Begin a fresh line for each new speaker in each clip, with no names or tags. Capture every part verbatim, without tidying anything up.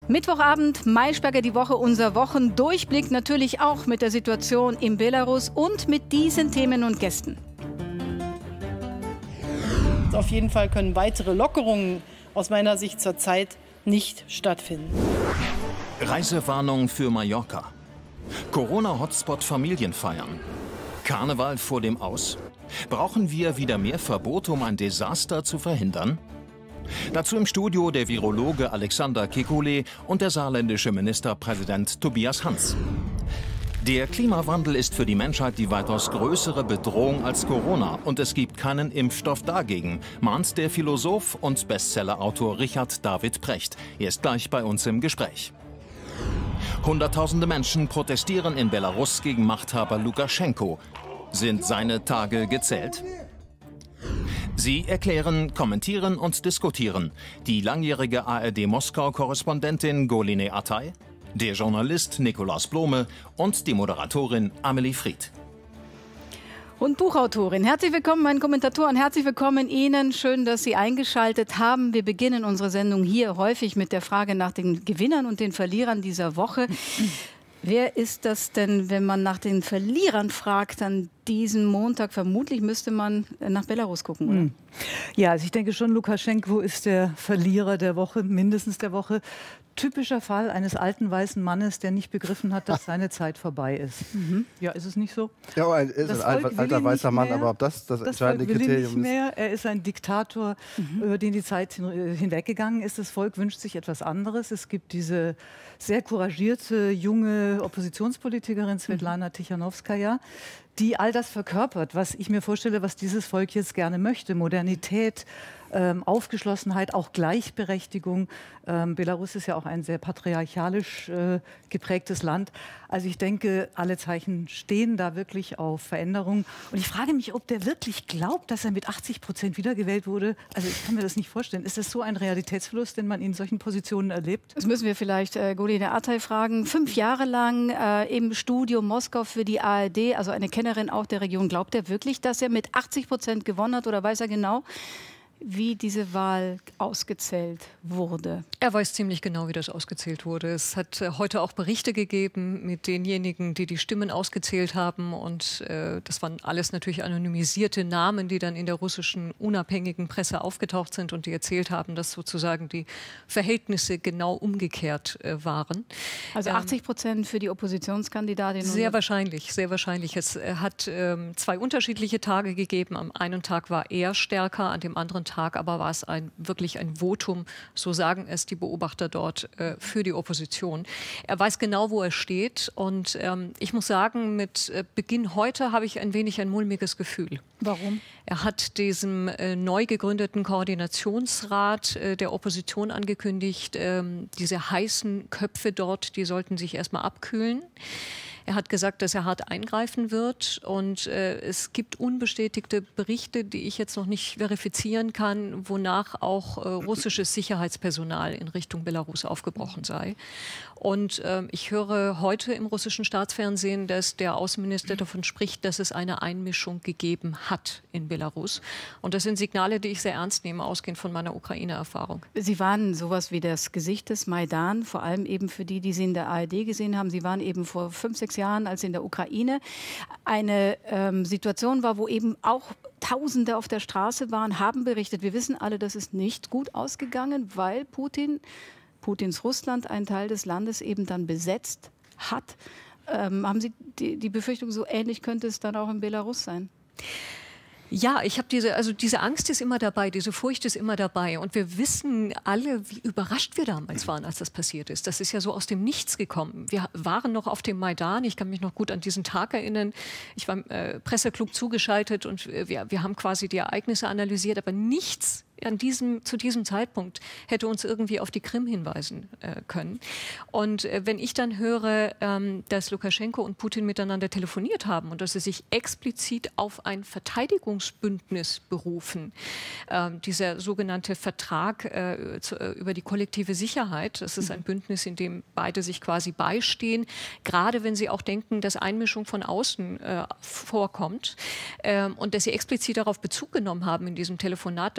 Mittwochabend, Maischberger die Woche, unser Wochendurchblick, natürlich auch mit der Situation in Belarus und mit diesen Themen und Gästen.
Auf jeden Fall können weitere Lockerungen aus meiner Sicht zurzeit nicht stattfinden.
Reisewarnung für Mallorca. Corona-Hotspot Familienfeiern. Karneval vor dem Aus. Brauchen wir wieder mehr Verbote, um ein Desaster zu verhindern? Dazu im Studio der Virologe Alexander Kekulé und der saarländische Ministerpräsident Tobias Hans. Der Klimawandel ist für die Menschheit die weitaus größere Bedrohung als Corona und es gibt keinen Impfstoff dagegen, mahnt der Philosoph und Bestsellerautor Richard David Precht. Er ist gleich bei uns im Gespräch. Hunderttausende Menschen protestieren in Belarus gegen Machthaber Lukaschenko. Sind seine Tage gezählt? Sie erklären, kommentieren und diskutieren die langjährige A R D-Moskau-Korrespondentin Goline Atay, der Journalist Nikolaus Blome und die Moderatorin Amelie Fried.
Und Buchautorin. Herzlich willkommen, meinen Kommentatoren. Herzlich willkommen Ihnen. Schön, dass Sie eingeschaltet haben. Wir beginnen unsere Sendung hier häufig mit der Frage nach den Gewinnern und den Verlierern dieser Woche. Wer ist das denn, wenn man nach den Verlierern fragt, an diesem Montag? Vermutlich müsste man nach Belarus gucken, oder?
Ja, also ich denke schon, Lukaschenko ist der Verlierer der Woche, mindestens der Woche. Typischer Fall eines alten weißen Mannes, der nicht begriffen hat, dass seine Zeit vorbei ist. Mhm. Ja, ist es nicht so?
Ja, er ist
das
ein
Volk
alter weißer Mann, aber ob das das,
das
entscheidende
Volk will
Kriterium
ihn nicht mehr.
ist?
Er ist ein Diktator, mhm. über den die Zeit hin, hinweggegangen ist. Das Volk wünscht sich etwas anderes. Es gibt diese sehr couragierte junge Oppositionspolitikerin Svetlana Tichanowskaja, die all das verkörpert, was ich mir vorstelle, was dieses Volk jetzt gerne möchte. Modernität, ähm, Aufgeschlossenheit, auch Gleichberechtigung. Ähm, Belarus ist ja auch ein sehr patriarchalisch äh, geprägtes Land. Also ich denke, alle Zeichen stehen da wirklich auf Veränderung. Und ich frage mich, ob der wirklich glaubt, dass er mit achtzig Prozent wiedergewählt wurde. Also ich kann mir das nicht vorstellen. Ist das so ein Realitätsverlust, den man in solchen Positionen erlebt?
Das müssen wir vielleicht äh, Goline Atay fragen. Fünf Jahre lang äh, im Studio Moskau für die A R D, also eine Kennerin auch der Region. Glaubt er wirklich, dass er mit achtzig Prozent gewonnen hat oder weiß er genau, wie diese Wahl ausgezählt wurde?
Er weiß ziemlich genau, wie das ausgezählt wurde. Es hat äh, heute auch Berichte gegeben mit denjenigen, die die Stimmen ausgezählt haben. Und äh, das waren alles natürlich anonymisierte Namen, die dann in der russischen unabhängigen Presse aufgetaucht sind und die erzählt haben, dass sozusagen die Verhältnisse genau umgekehrt äh, waren.
Also achtzig Prozent für die Oppositionskandidatin?
Sehr wahrscheinlich, sehr wahrscheinlich. Es äh, hat ähm, zwei unterschiedliche Tage gegeben. Am einen Tag war er stärker, an dem anderen Tag aber war es ein, wirklich ein Votum, so sagen es die Beobachter dort, äh, für die Opposition. Er weiß genau, wo er steht und ähm, ich muss sagen, mit äh, Beginn heute habe ich ein wenig ein mulmiges Gefühl.
Warum?
Er hat diesem äh, neu gegründeten Koordinationsrat äh, der Opposition angekündigt, äh, diese heißen Köpfe dort, die sollten sich erstmal abkühlen. Er hat gesagt, dass er hart eingreifen wird und äh, es gibt unbestätigte Berichte, die ich jetzt noch nicht verifizieren kann, wonach auch äh, russisches Sicherheitspersonal in Richtung Belarus aufgebrochen sei. Und äh, ich höre heute im russischen Staatsfernsehen, dass der Außenminister davon spricht, dass es eine Einmischung gegeben hat in Belarus. Und das sind Signale, die ich sehr ernst nehme, ausgehend von meiner Ukraine-Erfahrung.
Sie waren sowas wie das Gesicht des Maidan, vor allem eben für die, die Sie in der A R D gesehen haben. Sie waren eben vor fünf, sechs Jahren, als in der Ukraine eine ähm, Situation war, wo eben auch Tausende auf der Straße waren, haben berichtet. Wir wissen alle, das ist nicht gut ausgegangen, weil Putin, Putins Russland, einen Teil des Landes eben dann besetzt hat. Ähm, haben Sie die, die Befürchtung, so ähnlich könnte es dann auch in Belarus sein?
Ja, ich habe diese, also diese Angst ist immer dabei, diese Furcht ist immer dabei. Und wir wissen alle, wie überrascht wir damals waren, als das passiert ist. Das ist ja so aus dem Nichts gekommen. Wir waren noch auf dem Maidan. Ich kann mich noch gut an diesen Tag erinnern. Ich war im äh, Presseklub zugeschaltet und wir, wir haben quasi die Ereignisse analysiert, aber nichts an diesem, zu diesem Zeitpunkt hätte uns irgendwie auf die Krim hinweisen äh, können. Und äh, wenn ich dann höre, ähm, dass Lukaschenko und Putin miteinander telefoniert haben und dass sie sich explizit auf ein Verteidigungsbündnis berufen, ähm, dieser sogenannte Vertrag äh, zu, äh, über die kollektive Sicherheit, das ist ein Bündnis, in dem beide sich quasi beistehen, gerade wenn sie auch denken, dass Einmischung von außen äh, vorkommt ähm, und dass sie explizit darauf Bezug genommen haben in diesem Telefonat, das ist für mich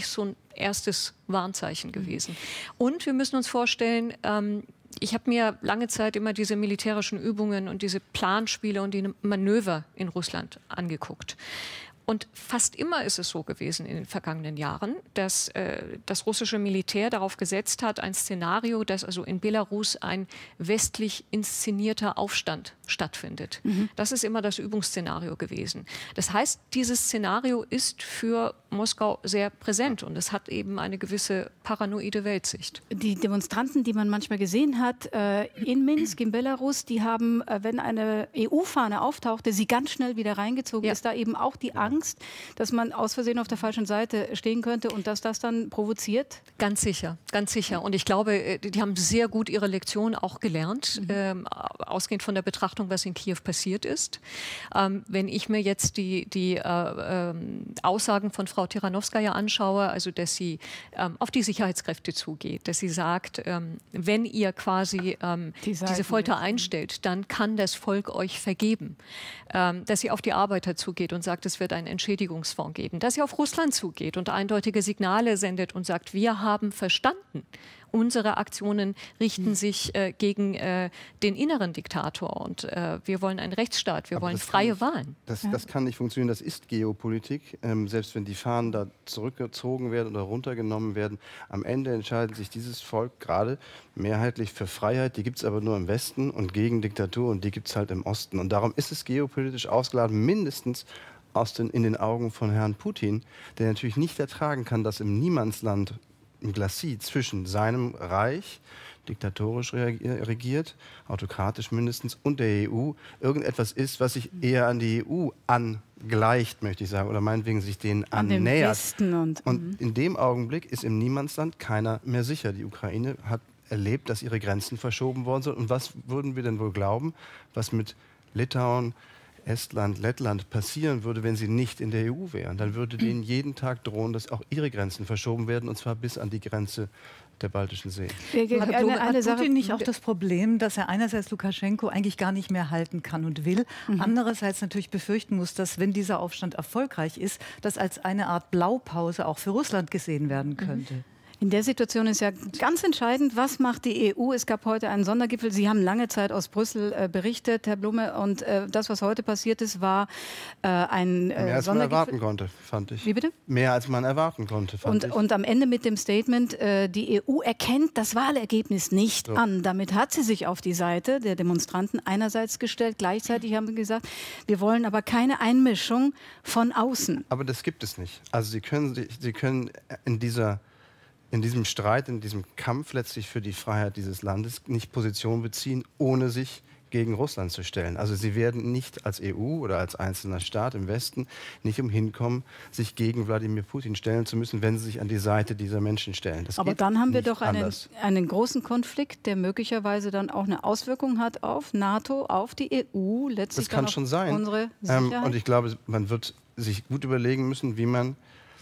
mich so ein erstes Warnzeichen gewesen. Und wir müssen uns vorstellen, ähm, ich habe mir lange Zeit immer diese militärischen Übungen und diese Planspiele und die Manöver in Russland angeguckt. Und fast immer ist es so gewesen in den vergangenen Jahren, dass äh, das russische Militär darauf gesetzt hat, ein Szenario, dass also in Belarus ein westlich inszenierter Aufstand stattfindet. Mhm. Das ist immer das Übungsszenario gewesen. Das heißt, dieses Szenario ist für Moskau sehr präsent und es hat eben eine gewisse paranoide Weltsicht.
Die Demonstranten, die man manchmal gesehen hat äh, in Minsk, in Belarus, die haben, äh, wenn eine E U-Fahne auftauchte, sie ganz schnell wieder reingezogen. Ja. Ist da eben auch die Angst, dass man aus Versehen auf der falschen Seite stehen könnte und dass das dann provoziert?
Ganz sicher, ganz sicher. Und ich glaube, die haben sehr gut ihre Lektion auch gelernt, mhm. ähm, ausgehend von der Betrachtung, was in Kiew passiert ist. Ähm, wenn ich mir jetzt die, die äh, ähm, Aussagen von Frau Tiranowskaja anschaue, also dass sie ähm, auf die Sicherheitskräfte zugeht, dass sie sagt, ähm, wenn ihr quasi ähm, die diese Folter einstellt, dann kann das Volk euch vergeben. Ähm, dass sie auf die Arbeiter zugeht und sagt, es wird einen Entschädigungsfonds geben. Dass sie auf Russland zugeht und eindeutige Signale sendet und sagt, wir haben verstanden, unsere Aktionen richten hm. sich äh, gegen äh, den inneren Diktator und äh, wir wollen einen Rechtsstaat, wir Aber wollen freie
nicht,
Wahlen.
Das, das kann nicht funktionieren, das ist Geopolitik. Ähm, selbst wenn die Fahnen da zurückgezogen werden oder runtergenommen werden, am Ende entscheidet sich dieses Volk gerade mehrheitlich für Freiheit. Die gibt es aber nur im Westen und gegen Diktatur und die gibt es halt im Osten. Und darum ist es geopolitisch ausgeladen, mindestens aus den, in den Augen von Herrn Putin, der natürlich nicht ertragen kann, dass im Niemandsland im Glacis zwischen seinem Reich, diktatorisch regiert, autokratisch mindestens, und der E U irgendetwas ist, was sich eher an die E U angleicht, möchte ich sagen, oder meinetwegen sich denen
an
annähert.
Westen und,
und in dem Augenblick ist im Niemandsland keiner mehr sicher. Die Ukraine hat erlebt, dass ihre Grenzen verschoben worden sind. Und was würden wir denn wohl glauben, was mit Litauen, Estland, Lettland passieren würde, wenn sie nicht in der E U wären? Dann würde denen jeden Tag drohen, dass auch ihre Grenzen verschoben werden, und zwar bis an die Grenze der Baltischen See.
Hat eine, eine Putin nicht auch das Problem, dass er einerseits Lukaschenko eigentlich gar nicht mehr halten kann und will, mhm. andererseits natürlich befürchten muss, dass, wenn dieser Aufstand erfolgreich ist, das als eine Art Blaupause auch für Russland gesehen werden könnte? Mhm.
In der Situation ist ja ganz entscheidend, was macht die E U? Es gab heute einen Sondergipfel. Sie haben lange Zeit aus Brüssel äh, berichtet, Herr Blume. Und äh, das, was heute passiert ist, war äh, ein äh,
Mehr als man erwarten konnte, fand ich.
Wie bitte?
Mehr als man erwarten konnte, fand
und,
ich.
Und am Ende mit dem Statement, äh, die E U erkennt das Wahlergebnis nicht so an. Damit hat sie sich auf die Seite der Demonstranten einerseits gestellt. Gleichzeitig haben sie gesagt, wir wollen aber keine Einmischung von außen.
Aber das gibt es nicht. Also Sie können, Sie können in dieser... in diesem Streit, in diesem Kampf letztlich für die Freiheit dieses Landes nicht Position beziehen, ohne sich gegen Russland zu stellen. Also sie werden nicht als E U oder als einzelner Staat im Westen nicht umhin kommen, sich gegen Wladimir Putin stellen zu müssen, wenn sie sich an die Seite dieser Menschen stellen. Das
Aber dann haben wir doch einen,
anders.
einen großen Konflikt, der möglicherweise dann auch eine Auswirkung hat auf NATO, auf die E U, letztlich
das kann
dann
schon
auf
sein.
unsere Sicherheit.
Ähm, und ich glaube, man wird sich gut überlegen müssen, wie man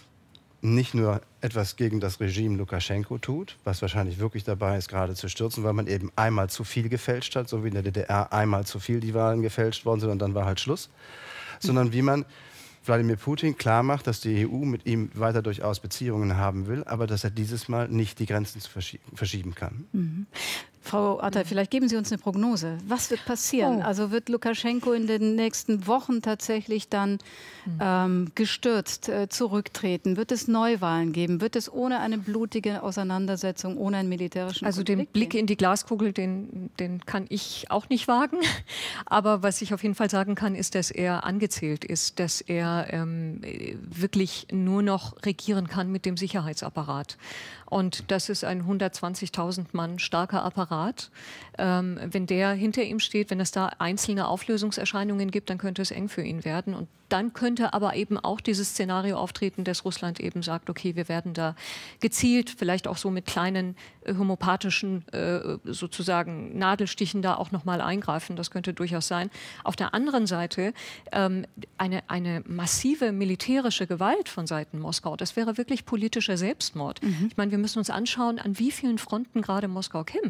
nicht nur etwas gegen das Regime Lukaschenko tut, was wahrscheinlich wirklich dabei ist, gerade zu stürzen, weil man eben einmal zu viel gefälscht hat, so wie in der D D R einmal zu viel die Wahlen gefälscht worden sind und dann war halt Schluss, sondern wie man Wladimir Putin klar macht, dass die E U mit ihm weiter durchaus Beziehungen haben will, aber dass er dieses Mal nicht die Grenzen verschieben kann.
Mhm. Frau Atay, vielleicht geben Sie uns eine Prognose. Was wird passieren? Oh. Also wird Lukaschenko in den nächsten Wochen tatsächlich dann ähm, gestürzt, äh, zurücktreten? Wird es Neuwahlen geben? Wird es ohne eine blutige Auseinandersetzung, ohne einen militärischen
Also
Konflikt
den Blick
gehen?
in die Glaskugel, den, den kann ich auch nicht wagen. Aber was ich auf jeden Fall sagen kann, ist, dass er angezählt ist, dass er ähm, wirklich nur noch regieren kann mit dem Sicherheitsapparat. Und das ist ein hundertzwanzigtausend Mann starker Apparat. Ähm, wenn der hinter ihm steht, wenn es da einzelne Auflösungserscheinungen gibt, dann könnte es eng für ihn werden. Und dann könnte aber eben auch dieses Szenario auftreten, dass Russland eben sagt, okay, wir werden da gezielt, vielleicht auch so mit kleinen äh, homöopathischen äh, sozusagen Nadelstichen da auch nochmal eingreifen. Das könnte durchaus sein. Auf der anderen Seite ähm, eine, eine massive militärische Gewalt von Seiten Moskau, das wäre wirklich politischer Selbstmord. Mhm. Ich meine, wir müssen uns anschauen, an wie vielen Fronten gerade Moskau kämpft. Also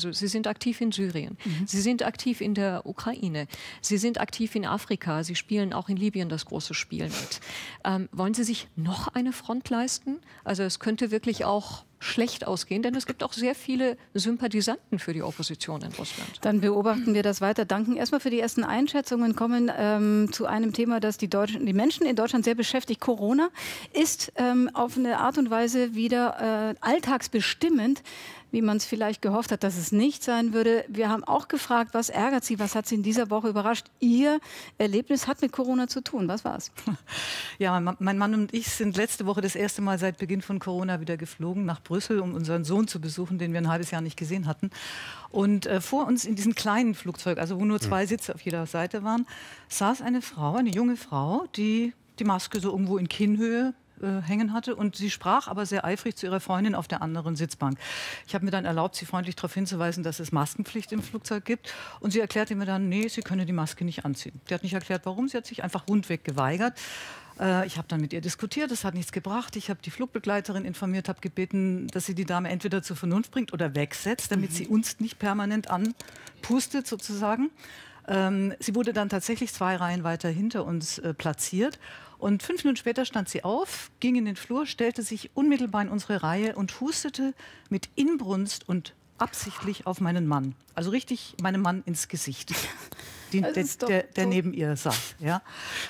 Also Sie sind aktiv in Syrien, mhm. Sie sind aktiv in der Ukraine, Sie sind aktiv in Afrika, Sie spielen auch in Libyen das große Spiel mit. Ähm, wollen Sie sich noch eine Front leisten? Also es könnte wirklich auch schlecht ausgehen, denn es gibt auch sehr viele Sympathisanten für die Opposition in Russland.
Dann beobachten wir das weiter. Danken erstmal für die ersten Einschätzungen. Kommen ähm, zu einem Thema, das die, Deutschen, die Menschen in Deutschland sehr beschäftigt. Corona ist ähm, auf eine Art und Weise wieder äh, alltagsbestimmend, wie man es vielleicht gehofft hat, dass es nicht sein würde. Wir haben auch gefragt, was ärgert Sie, was hat Sie in dieser Woche überrascht? Ihr Erlebnis hat mit Corona zu tun. Was war es?
Ja, mein Mann und ich sind letzte Woche das erste Mal seit Beginn von Corona wieder geflogen nach Brüssel, um unseren Sohn zu besuchen, den wir ein halbes Jahr nicht gesehen hatten. Und äh, vor uns in diesem kleinen Flugzeug, also wo nur zwei Sitze auf jeder Seite waren, saß eine Frau, eine junge Frau, die die Maske so irgendwo in Kinnhöhe hängen hatte, und sie sprach aber sehr eifrig zu ihrer Freundin auf der anderen Sitzbank. Ich habe mir dann erlaubt, sie freundlich darauf hinzuweisen, dass es Maskenpflicht im Flugzeug gibt, und sie erklärte mir dann, nee, sie könne die Maske nicht anziehen. Sie hat nicht erklärt, warum, sie hat sich einfach rundweg geweigert. Äh, ich habe dann mit ihr diskutiert, das hat nichts gebracht. Ich habe die Flugbegleiterin informiert, habe gebeten, dass sie die Dame entweder zur Vernunft bringt oder wegsetzt, damit mhm. sie uns nicht permanent anpustet sozusagen. Ähm, sie wurde dann tatsächlich zwei Reihen weiter hinter uns äh, platziert. Und fünf Minuten später stand sie auf, ging in den Flur, stellte sich unmittelbar in unsere Reihe und hustete mit Inbrunst und absichtlich auf meinen Mann. Also richtig meinem Mann ins Gesicht, die, der, der, der neben ihr saß. Ja.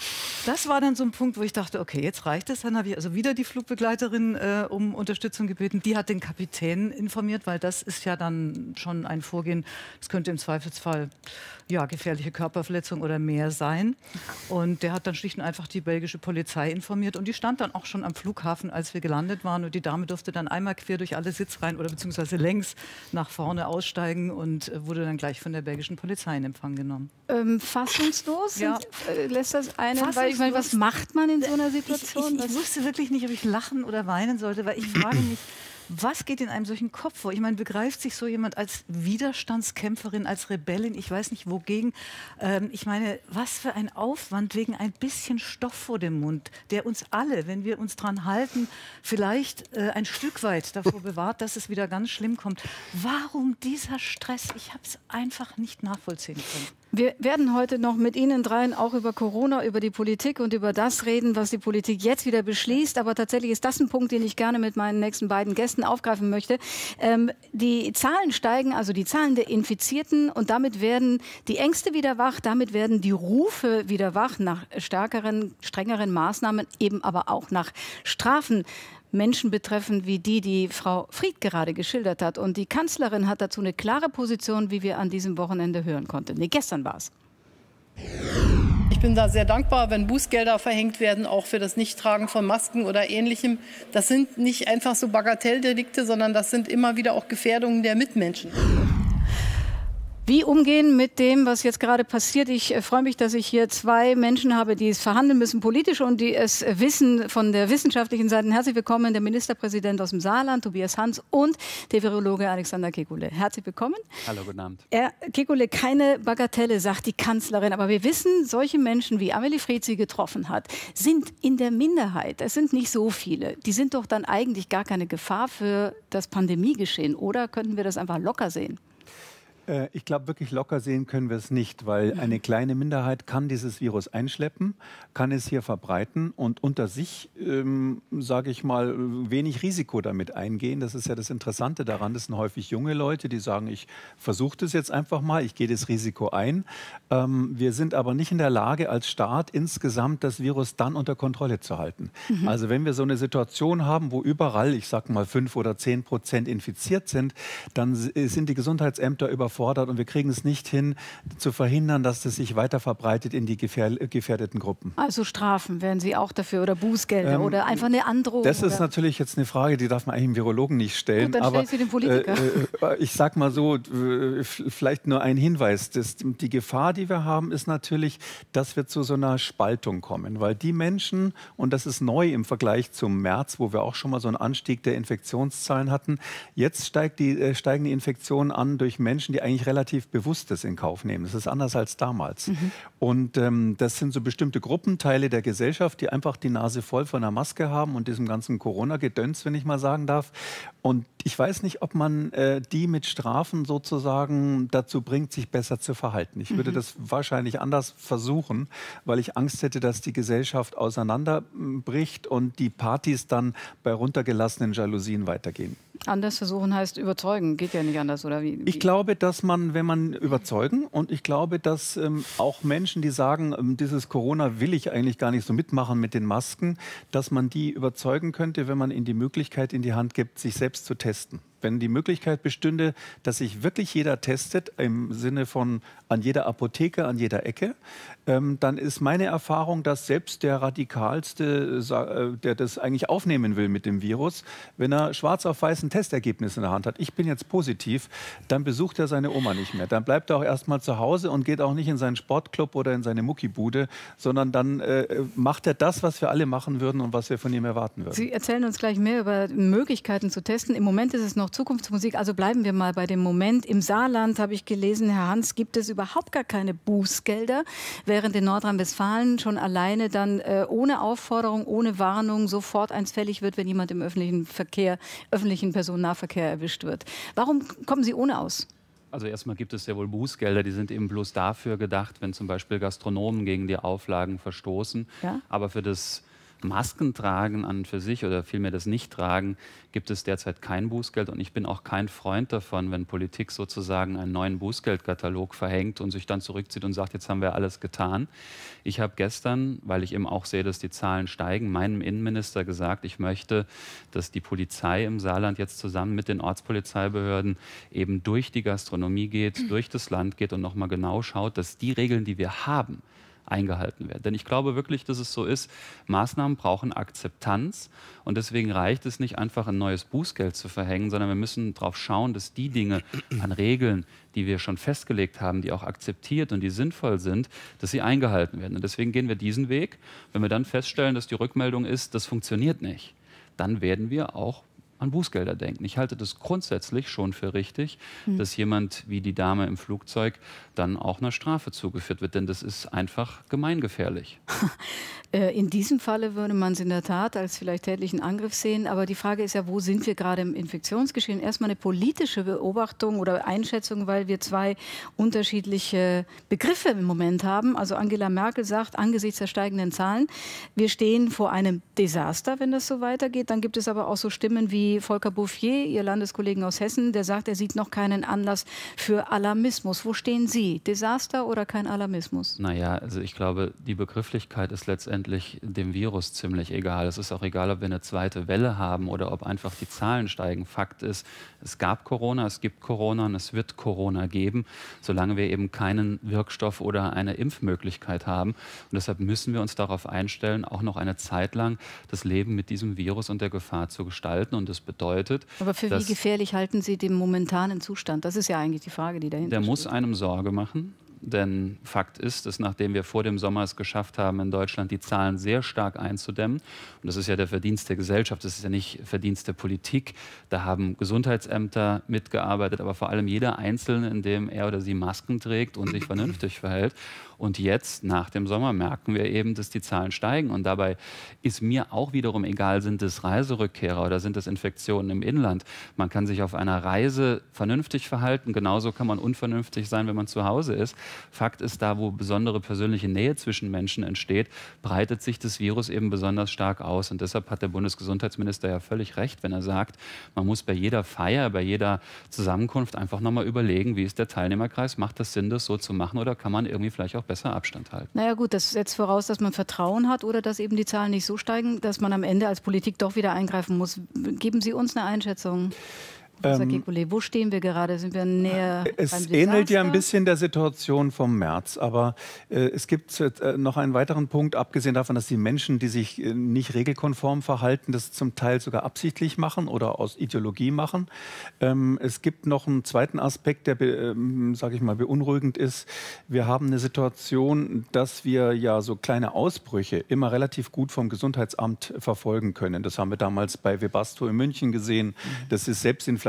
Das war dann so ein Punkt, wo ich dachte, okay, jetzt reicht es. Dann habe ich also wieder die Flugbegleiterin äh, um Unterstützung gebeten. Die hat den Kapitän informiert, weil das ist ja dann schon ein Vorgehen. Das könnte im Zweifelsfall ja, gefährliche Körperverletzung oder mehr sein. Und der hat dann schlicht und einfach die belgische Polizei informiert. Und die stand dann auch schon am Flughafen, als wir gelandet waren. Und die Dame durfte dann einmal quer durch alle Sitzreihen oder beziehungsweise längs nach vorne aussteigen und äh, wurde dann gleich von der belgischen Polizei in Empfang genommen.
Ähm, fassungslos?
Ja.
Äh, lässt das einen? Weil ich meine, was macht man in so einer Situation?
Ich, ich, ich wusste wirklich nicht, ob ich lachen oder weinen sollte, weil ich frage mich, was geht in einem solchen Kopf vor? Ich meine, begreift sich so jemand als Widerstandskämpferin, als Rebellin, ich weiß nicht wogegen. Ähm, ich meine, was für ein Aufwand wegen ein bisschen Stoff vor dem Mund, der uns alle, wenn wir uns dran halten, vielleicht äh, ein Stück weit davor bewahrt, dass es wieder ganz schlimm kommt. Warum dieser Stress? Ich habe es einfach nicht nachvollziehen können.
Wir werden heute noch mit Ihnen dreien auch über Corona, über die Politik und über das reden, was die Politik jetzt wieder beschließt. Aber tatsächlich ist das ein Punkt, den ich gerne mit meinen nächsten beiden Gästen aufgreifen möchte. Ähm, die Zahlen steigen, also die Zahlen der Infizierten, und damit werden die Ängste wieder wach, damit werden die Rufe wieder wach nach stärkeren, strengeren Maßnahmen, eben aber auch nach Strafen. Menschen betreffen, wie die, die Frau Fried gerade geschildert hat. Und die Kanzlerin hat dazu eine klare Position, wie wir an diesem Wochenende hören konnten. Nee, gestern war es.
Ich bin da sehr dankbar, wenn Bußgelder verhängt werden, auch für das Nichttragen von Masken oder Ähnlichem. Das sind nicht einfach so Bagatelldelikte, sondern das sind immer wieder auch Gefährdungen der Mitmenschen.
Wie umgehen mit dem, was jetzt gerade passiert? Ich äh, freue mich, dass ich hier zwei Menschen habe, die es verhandeln müssen politisch und die es wissen von der wissenschaftlichen Seite. Herzlich willkommen, der Ministerpräsident aus dem Saarland, Tobias Hans, und der Virologe Alexander Kekulé. Herzlich willkommen.
Hallo, guten Abend.
Herr Kekulé, keine Bagatelle, sagt die Kanzlerin. Aber wir wissen, solche Menschen, wie Amelie Fried sie getroffen hat, sind in der Minderheit. Es sind nicht so viele. Die sind doch dann eigentlich gar keine Gefahr für das Pandemiegeschehen. Oder könnten wir das einfach locker sehen?
Ich glaube, wirklich locker sehen können wir es nicht, weil eine kleine Minderheit kann dieses Virus einschleppen, kann es hier verbreiten und unter sich, ähm, sage ich mal, wenig Risiko damit eingehen. Das ist ja das Interessante daran. Das sind häufig junge Leute, die sagen, ich versuche das jetzt einfach mal, ich gehe das Risiko ein. Ähm, wir sind aber nicht in der Lage, als Staat insgesamt das Virus dann unter Kontrolle zu halten. Mhm. Also wenn wir so eine Situation haben, wo überall, ich sage mal, fünf oder zehn Prozent infiziert sind, dann sind die Gesundheitsämter überfordert. Und wir kriegen es nicht hin, zu verhindern, dass das sich weiter verbreitet in die gefähr gefährdeten Gruppen.
Also Strafen wären Sie auch dafür oder Bußgelder ähm, oder einfach eine Androhung?
Das ist
oder?
natürlich jetzt eine Frage, die darf man eigentlich einem Virologen nicht stellen.
Gut, dann
aber
stellen Sie den Politiker.
Äh, ich sage mal so, äh, vielleicht nur ein Hinweis. Das, die Gefahr, die wir haben, ist natürlich, dass wir zu so einer Spaltung kommen. Weil die Menschen, und das ist neu im Vergleich zum März, wo wir auch schon mal so einen Anstieg der Infektionszahlen hatten, jetzt steigt die, äh, steigen die Infektionen an durch Menschen, die eigentlich eigentlich relativ Bewusstes in Kauf nehmen. Das ist anders als damals. Mhm. Und ähm, das sind so bestimmte Gruppenteile der Gesellschaft, die einfach die Nase voll von der Maske haben und diesem ganzen Corona-Gedöns, wenn ich mal sagen darf. Und ich weiß nicht, ob man äh, die mit Strafen sozusagen dazu bringt, sich besser zu verhalten. Ich würde mhm. das wahrscheinlich anders versuchen, weil ich Angst hätte, dass die Gesellschaft auseinanderbricht und die Partys dann bei runtergelassenen Jalousien weitergehen.
Anders versuchen heißt überzeugen, geht ja nicht anders, oder wie?
Ich glaube, dass man, wenn man überzeugen, und ich glaube, dass ähm, auch Menschen, die sagen, ähm, dieses Corona will ich eigentlich gar nicht so mitmachen mit den Masken, dass man die überzeugen könnte, wenn man ihnen die Möglichkeit in die Hand gibt, sich selbst zu testen. Wenn die Möglichkeit bestünde, dass sich wirklich jeder testet, im Sinne von an jeder Apotheke, an jeder Ecke, ähm, dann ist meine Erfahrung, dass selbst der Radikalste, äh, der das eigentlich aufnehmen will mit dem Virus, wenn er schwarz auf weiß ein Testergebnis in der Hand hat, ich bin jetzt positiv, dann besucht er seine Oma nicht mehr. Dann bleibt er auch erst mal zu Hause und geht auch nicht in seinen Sportclub oder in seine Muckibude, sondern dann äh, macht er das, was wir alle machen würden und was wir von ihm erwarten würden.
Sie erzählen uns gleich mehr über Möglichkeiten zu testen. Im Moment ist es noch Zukunftsmusik, also bleiben wir mal bei dem Moment. Im Saarland, habe ich gelesen, Herr Hans, gibt es überhaupt gar keine Bußgelder, während in Nordrhein-Westfalen schon alleine dann äh, ohne Aufforderung, ohne Warnung sofort eins fällig wird, wenn jemand im öffentlichen Verkehr, öffentlichen Personennahverkehr erwischt wird. Warum kommen Sie ohne aus?
Also erstmal gibt es ja wohl Bußgelder, die sind eben bloß dafür gedacht, wenn zum Beispiel Gastronomen gegen die Auflagen verstoßen. Ja? Aber für das Maskentragen an und für sich oder vielmehr das Nichttragen gibt es derzeit kein Bußgeld. Und ich bin auch kein Freund davon, wenn Politik sozusagen einen neuen Bußgeldkatalog verhängt und sich dann zurückzieht und sagt, jetzt haben wir alles getan. Ich habe gestern, weil ich eben auch sehe, dass die Zahlen steigen, meinem Innenminister gesagt, ich möchte, dass die Polizei im Saarland jetzt zusammen mit den Ortspolizeibehörden eben durch die Gastronomie geht, durch das Land geht und nochmal genau schaut, dass die Regeln, die wir haben, eingehalten werden. Denn ich glaube wirklich, dass es so ist, Maßnahmen brauchen Akzeptanz und deswegen reicht es nicht einfach, ein neues Bußgeld zu verhängen, sondern wir müssen darauf schauen, dass die Dinge an Regeln, die wir schon festgelegt haben, die auch akzeptiert und die sinnvoll sind, dass sie eingehalten werden. Und deswegen gehen wir diesen Weg. Wenn wir dann feststellen, dass die Rückmeldung ist, das funktioniert nicht, dann werden wir auch an Bußgelder denken. Ich halte das grundsätzlich schon für richtig, mhm. dass jemand wie die Dame im Flugzeug dann auch einer Strafe zugeführt wird, denn das ist einfach gemeingefährlich.
In diesem Falle würde man es in der Tat als vielleicht tätlichen Angriff sehen, aber die Frage ist ja, wo sind wir gerade im Infektionsgeschehen? Erstmal eine politische Beobachtung oder Einschätzung, weil wir zwei unterschiedliche Begriffe im Moment haben. Also Angela Merkel sagt, angesichts der steigenden Zahlen, wir stehen vor einem Desaster, wenn das so weitergeht. Dann gibt es aber auch so Stimmen wie Volker Bouffier, Ihr Landeskollegen aus Hessen, der sagt, er sieht noch keinen Anlass für Alarmismus. Wo stehen Sie? Desaster oder kein Alarmismus?
Naja, also ich glaube, die Begrifflichkeit ist letztendlich dem Virus ziemlich egal. Es ist auch egal, ob wir eine zweite Welle haben oder ob einfach die Zahlen steigen. Fakt ist, es gab Corona, es gibt Corona und es wird Corona geben, solange wir eben keinen Wirkstoff oder eine Impfmöglichkeit haben. Und deshalb müssen wir uns darauf einstellen, auch noch eine Zeit lang das Leben mit diesem Virus und der Gefahr zu gestalten. Und das bedeutet,
aber für wie gefährlich halten Sie den momentanen Zustand? Das ist ja eigentlich die Frage, die dahinter steht.
Der muss einem Sorge machen. Denn Fakt ist, dass nachdem wir vor dem Sommer es geschafft haben, in Deutschland die Zahlen sehr stark einzudämmen, und das ist ja der Verdienst der Gesellschaft, das ist ja nicht Verdienst der Politik, da haben Gesundheitsämter mitgearbeitet, aber vor allem jeder Einzelne, indem er oder sie Masken trägt und sich vernünftig verhält. Und jetzt, nach dem Sommer, merken wir eben, dass die Zahlen steigen. Und dabei ist mir auch wiederum egal, sind es Reiserückkehrer oder sind es Infektionen im Inland. Man kann sich auf einer Reise vernünftig verhalten. Genauso kann man unvernünftig sein, wenn man zu Hause ist. Fakt ist, da wo besondere persönliche Nähe zwischen Menschen entsteht, breitet sich das Virus eben besonders stark aus. Und deshalb hat der Bundesgesundheitsminister ja völlig recht, wenn er sagt, man muss bei jeder Feier, bei jeder Zusammenkunft einfach nochmal überlegen, wie ist der Teilnehmerkreis, macht das Sinn, das so zu machen oder kann man irgendwie vielleicht auch besser Abstand halten?
Naja gut, das setzt voraus, dass man Vertrauen hat oder dass eben die Zahlen nicht so steigen, dass man am Ende als Politik doch wieder eingreifen muss. Geben Sie uns eine Einschätzung. Ähm, wo stehen wir gerade? Sind wir näher
Es beim ähnelt ja ein bisschen der Situation vom März, aber äh, es gibt äh, noch einen weiteren Punkt, abgesehen davon, dass die Menschen, die sich äh, nicht regelkonform verhalten, das zum Teil sogar absichtlich machen oder aus Ideologie machen. Ähm, es gibt noch einen zweiten Aspekt, der, ähm, sage ich mal, beunruhigend ist. Wir haben eine Situation, dass wir ja so kleine Ausbrüche immer relativ gut vom Gesundheitsamt verfolgen können. Das haben wir damals bei Webasto in München gesehen. Das ist selbst in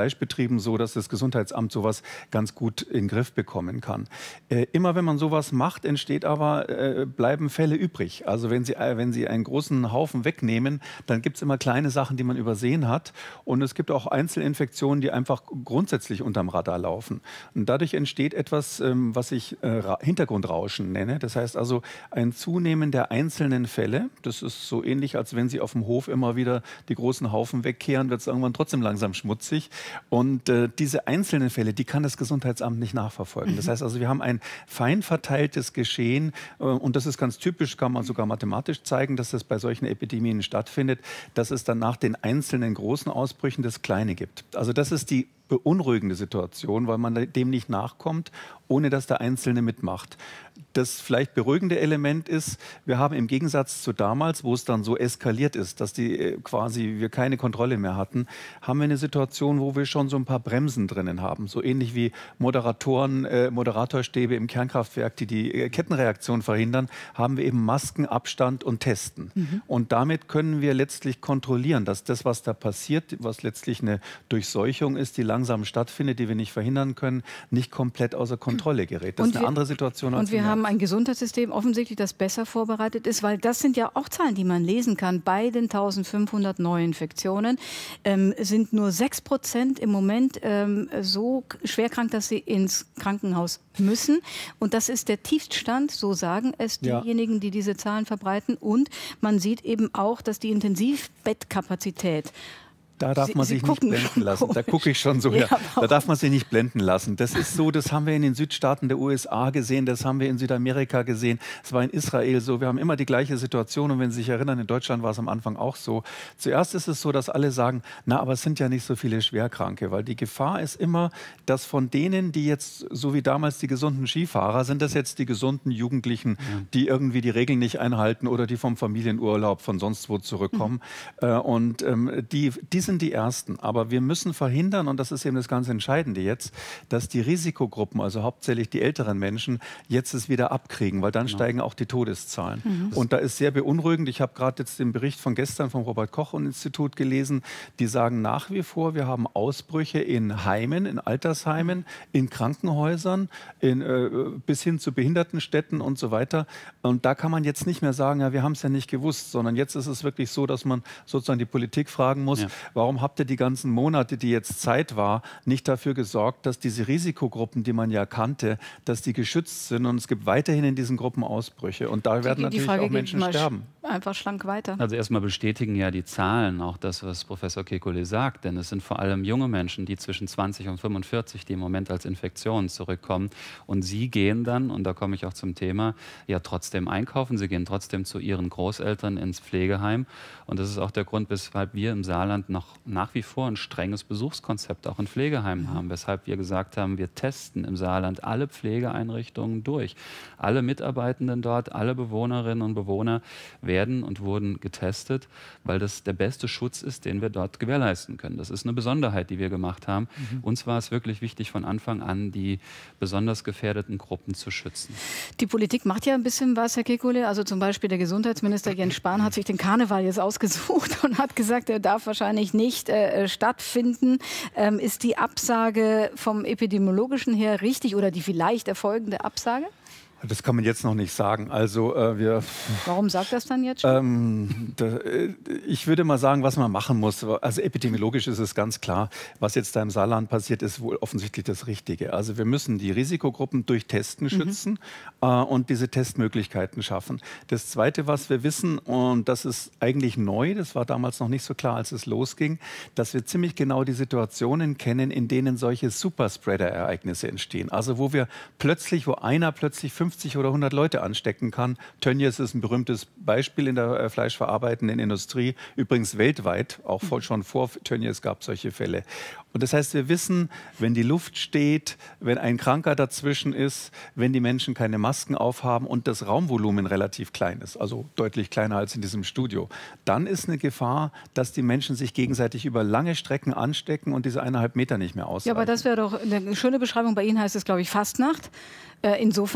Fleischbetrieben so, dass das Gesundheitsamt sowas ganz gut in den Griff bekommen kann. Äh, immer wenn man sowas macht, entsteht aber, äh, bleiben Fälle übrig. Also wenn Sie, äh, wenn Sie einen großen Haufen wegnehmen, dann gibt es immer kleine Sachen, die man übersehen hat. Und es gibt auch Einzelinfektionen, die einfach grundsätzlich unterm Radar laufen. Und dadurch entsteht etwas, ähm, was ich äh, Hintergrundrauschen nenne. Das heißt also ein Zunehmen der einzelnen Fälle. Das ist so ähnlich, als wenn Sie auf dem Hof immer wieder die großen Haufen wegkehren, wird es irgendwann trotzdem langsam schmutzig. Und äh, diese einzelnen Fälle, die kann das Gesundheitsamt nicht nachverfolgen. Das heißt also, wir haben ein fein verteiltes Geschehen äh, und das ist ganz typisch, kann man sogar mathematisch zeigen, dass das bei solchen Epidemien stattfindet, dass es dann nach den einzelnen großen Ausbrüchen das Kleine gibt. Also das ist die beunruhigende Situation, weil man dem nicht nachkommt, ohne dass der Einzelne mitmacht. Das vielleicht beruhigende Element ist, wir haben im Gegensatz zu damals, wo es dann so eskaliert ist, dass die äh, quasi wir keine Kontrolle mehr hatten, haben wir eine Situation, wo wir schon so ein paar Bremsen drinnen haben. So ähnlich wie Moderatoren, äh, Moderatorstäbe im Kernkraftwerk, die die äh, Kettenreaktion verhindern, haben wir eben Masken, Abstand und Testen. Mhm. Und damit können wir letztlich kontrollieren, dass das, was da passiert, was letztlich eine Durchseuchung ist, die langsam stattfindet, die wir nicht verhindern können, nicht komplett außer Kontrolle gerät. Das
und
ist eine
wir,
andere Situation als
Und wir haben ein Gesundheitssystem offensichtlich, das besser vorbereitet ist, weil das sind ja auch Zahlen, die man lesen kann. Bei den eintausendfünfhundert Neuinfektionen ähm, sind nur sechs Prozent im Moment ähm, so schwerkrank, dass sie ins Krankenhaus müssen. Und das ist der Tiefststand, so sagen es diejenigen, die diese Zahlen verbreiten. Und man sieht eben auch, dass die Intensivbettkapazität
Da darf man
Sie,
sich
Sie
nicht blenden lassen. Da gucke ich schon so.
Ja,
Ja. Da darf man sich nicht blenden lassen. Das ist so, das haben wir in den Südstaaten der U S A gesehen, das haben wir in Südamerika gesehen, es war in Israel so. Wir haben immer die gleiche Situation und wenn Sie sich erinnern, in Deutschland war es am Anfang auch so. Zuerst ist es so, dass alle sagen, na, aber es sind ja nicht so viele Schwerkranke, weil die Gefahr ist immer, dass von denen, die jetzt, so wie damals die gesunden Skifahrer, sind das jetzt die gesunden Jugendlichen, ja. die irgendwie die Regeln nicht einhalten oder die vom Familienurlaub von sonst wo zurückkommen. Mhm. Und ähm, die, die sind die Ersten. Aber wir müssen verhindern, und das ist eben das ganz Entscheidende jetzt, dass die Risikogruppen, also hauptsächlich die älteren Menschen, jetzt es wieder abkriegen, weil dann genau. steigen auch die Todeszahlen. Mhm. Und da ist sehr beunruhigend. Ich habe gerade jetzt den Bericht von gestern vom Robert-Koch-Institut gelesen. Die sagen nach wie vor, wir haben Ausbrüche in Heimen, in Altersheimen, in Krankenhäusern, in, äh, bis hin zu Behindertenstätten und so weiter. Und da kann man jetzt nicht mehr sagen, ja, wir haben es ja nicht gewusst, sondern jetzt ist es wirklich so, dass man sozusagen die Politik fragen muss, ja. warum habt ihr die ganzen Monate, die jetzt Zeit war, nicht dafür gesorgt, dass diese Risikogruppen, die man ja kannte, dass die geschützt sind und es gibt weiterhin in diesen Gruppen Ausbrüche und da werden natürlich auch Menschen sterben.
Einfach schlank weiter.
Also erstmal bestätigen ja die Zahlen auch das, was Professor Kekulé sagt, denn es sind vor allem junge Menschen, die zwischen zwanzig und fünfundvierzig, die im Moment als Infektionen zurückkommen und sie gehen dann, und da komme ich auch zum Thema, ja trotzdem einkaufen, sie gehen trotzdem zu ihren Großeltern ins Pflegeheim und das ist auch der Grund, weshalb wir im Saarland noch nach wie vor ein strenges Besuchskonzept auch in Pflegeheimen haben, weshalb wir gesagt haben, wir testen im Saarland alle Pflegeeinrichtungen durch. Alle Mitarbeitenden dort, alle Bewohnerinnen und Bewohner werden und wurden getestet, weil das der beste Schutz ist, den wir dort gewährleisten können. Das ist eine Besonderheit, die wir gemacht haben. Mhm. Uns war es wirklich wichtig, von Anfang an die besonders gefährdeten Gruppen zu schützen.
Die Politik macht ja ein bisschen was, Herr Kekulé. Also zum Beispiel der Gesundheitsminister Jens Spahn hat sich den Karneval jetzt ausgesucht und hat gesagt, er darf wahrscheinlich nicht äh, stattfinden. Ähm, ist die Absage vom Epidemiologischen her richtig oder die vielleicht erfolgende Absage?
Das kann man jetzt noch nicht sagen. Also äh, wir.
Warum sagt das dann jetzt schon?
Ähm, da, ich würde mal sagen, was man machen muss. Also epidemiologisch ist es ganz klar, was jetzt da im Saarland passiert, ist wohl offensichtlich das Richtige. Also wir müssen die Risikogruppen durch Testen schützen mhm. äh, und diese Testmöglichkeiten schaffen. Das Zweite, was wir wissen, und das ist eigentlich neu, das war damals noch nicht so klar, als es losging, dass wir ziemlich genau die Situationen kennen, in denen solche Superspreader-Ereignisse entstehen. Also wo wir plötzlich, wo einer plötzlich fünfzig oder hundert Leute anstecken kann. Tönnies ist ein berühmtes Beispiel in der äh, fleischverarbeitenden Industrie, übrigens weltweit, auch voll, schon vor Tönnies gab es solche Fälle. Und das heißt, wir wissen, wenn die Luft steht, wenn ein Kranker dazwischen ist, wenn die Menschen keine Masken aufhaben und das Raumvolumen relativ klein ist, also deutlich kleiner als in diesem Studio, dann ist eine Gefahr, dass die Menschen sich gegenseitig über lange Strecken anstecken und diese eineinhalb Meter nicht mehr ausreichen.
Ja, aber das wäre doch eine schöne Beschreibung. Bei Ihnen heißt es, glaube ich, Fastnacht. Insofern ist es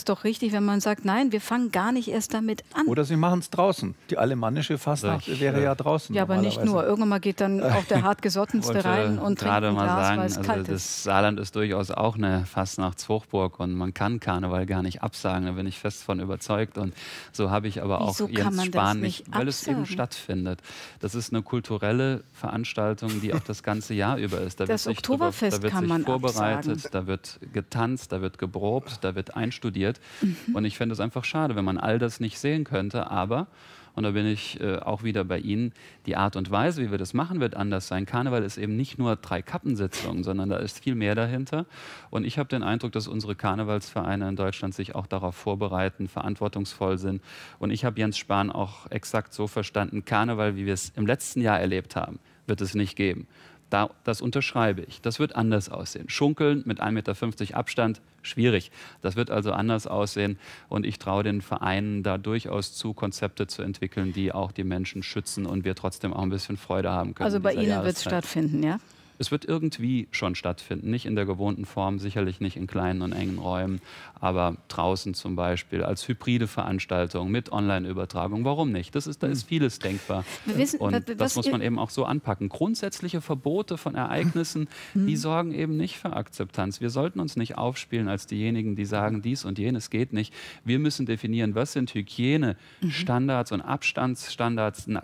doch richtig, wenn man sagt, nein, wir fangen gar nicht erst damit an.
Oder sie machen es draußen. Die alemannische Fastnacht
ich,
wäre
äh,
ja draußen.
Ja, aber nicht nur. Irgendwann mal geht dann auch der hartgesottenste rein und trinkt
gerade
ein
mal
Glas,
sagen,
weil es
also
kalt ist.
das Saarland ist durchaus auch eine Fastnachtshochburg und man kann Karneval gar nicht absagen, da bin ich fest von überzeugt. Und so habe ich aber
Wieso
auch
kann
Jens
man
Spahn
das
nicht,
nicht
weil es eben
absagen?
stattfindet. Das ist eine kulturelle Veranstaltung, die auch das ganze Jahr über ist. Da
Das
wird sich
Oktoberfest
drüber, da wird
kann
sich
man
vorbereitet,
absagen.
da wird getanzt, da wird geprobt, da wird einstudiert.
Mhm.
Und ich finde es einfach schade, wenn man all das nicht sehen könnte, aber und da bin ich äh, auch wieder bei Ihnen. Die Art und Weise, wie wir das machen, wird anders sein. Karneval ist eben nicht nur drei Kappensitzungen, sondern da ist viel mehr dahinter. Und ich habe den Eindruck, dass unsere Karnevalsvereine in Deutschland sich auch darauf vorbereiten, verantwortungsvoll sind. Und ich habe Jens Spahn auch exakt so verstanden, Karneval, wie wir es im letzten Jahr erlebt haben, wird es nicht geben. Da, das unterschreibe ich. Das wird anders aussehen. Schunkeln mit ein Meter fünfzig Abstand, schwierig. Das wird also anders aussehen. Und ich traue den Vereinen da durchaus zu, Konzepte zu entwickeln, die auch die Menschen schützen und wir trotzdem auch ein bisschen Freude haben können.
Also bei
in dieser
Ihnen wird es
Jahreszeit.
stattfinden, ja?
Es wird irgendwie schon stattfinden, nicht in der gewohnten Form, sicherlich nicht in kleinen und engen Räumen, aber draußen zum Beispiel als hybride Veranstaltung mit Online-Übertragung. Warum nicht? Das ist, da ist vieles denkbar.
Wir wissen,
und
was-
das muss man
ihr-
eben auch so anpacken. Grundsätzliche Verbote von Ereignissen, die sorgen eben nicht für Akzeptanz. Wir sollten uns nicht aufspielen als diejenigen, die sagen, dies und jenes geht nicht. Wir müssen definieren, was sind Hygienestandards und Abstandsstandards, Na-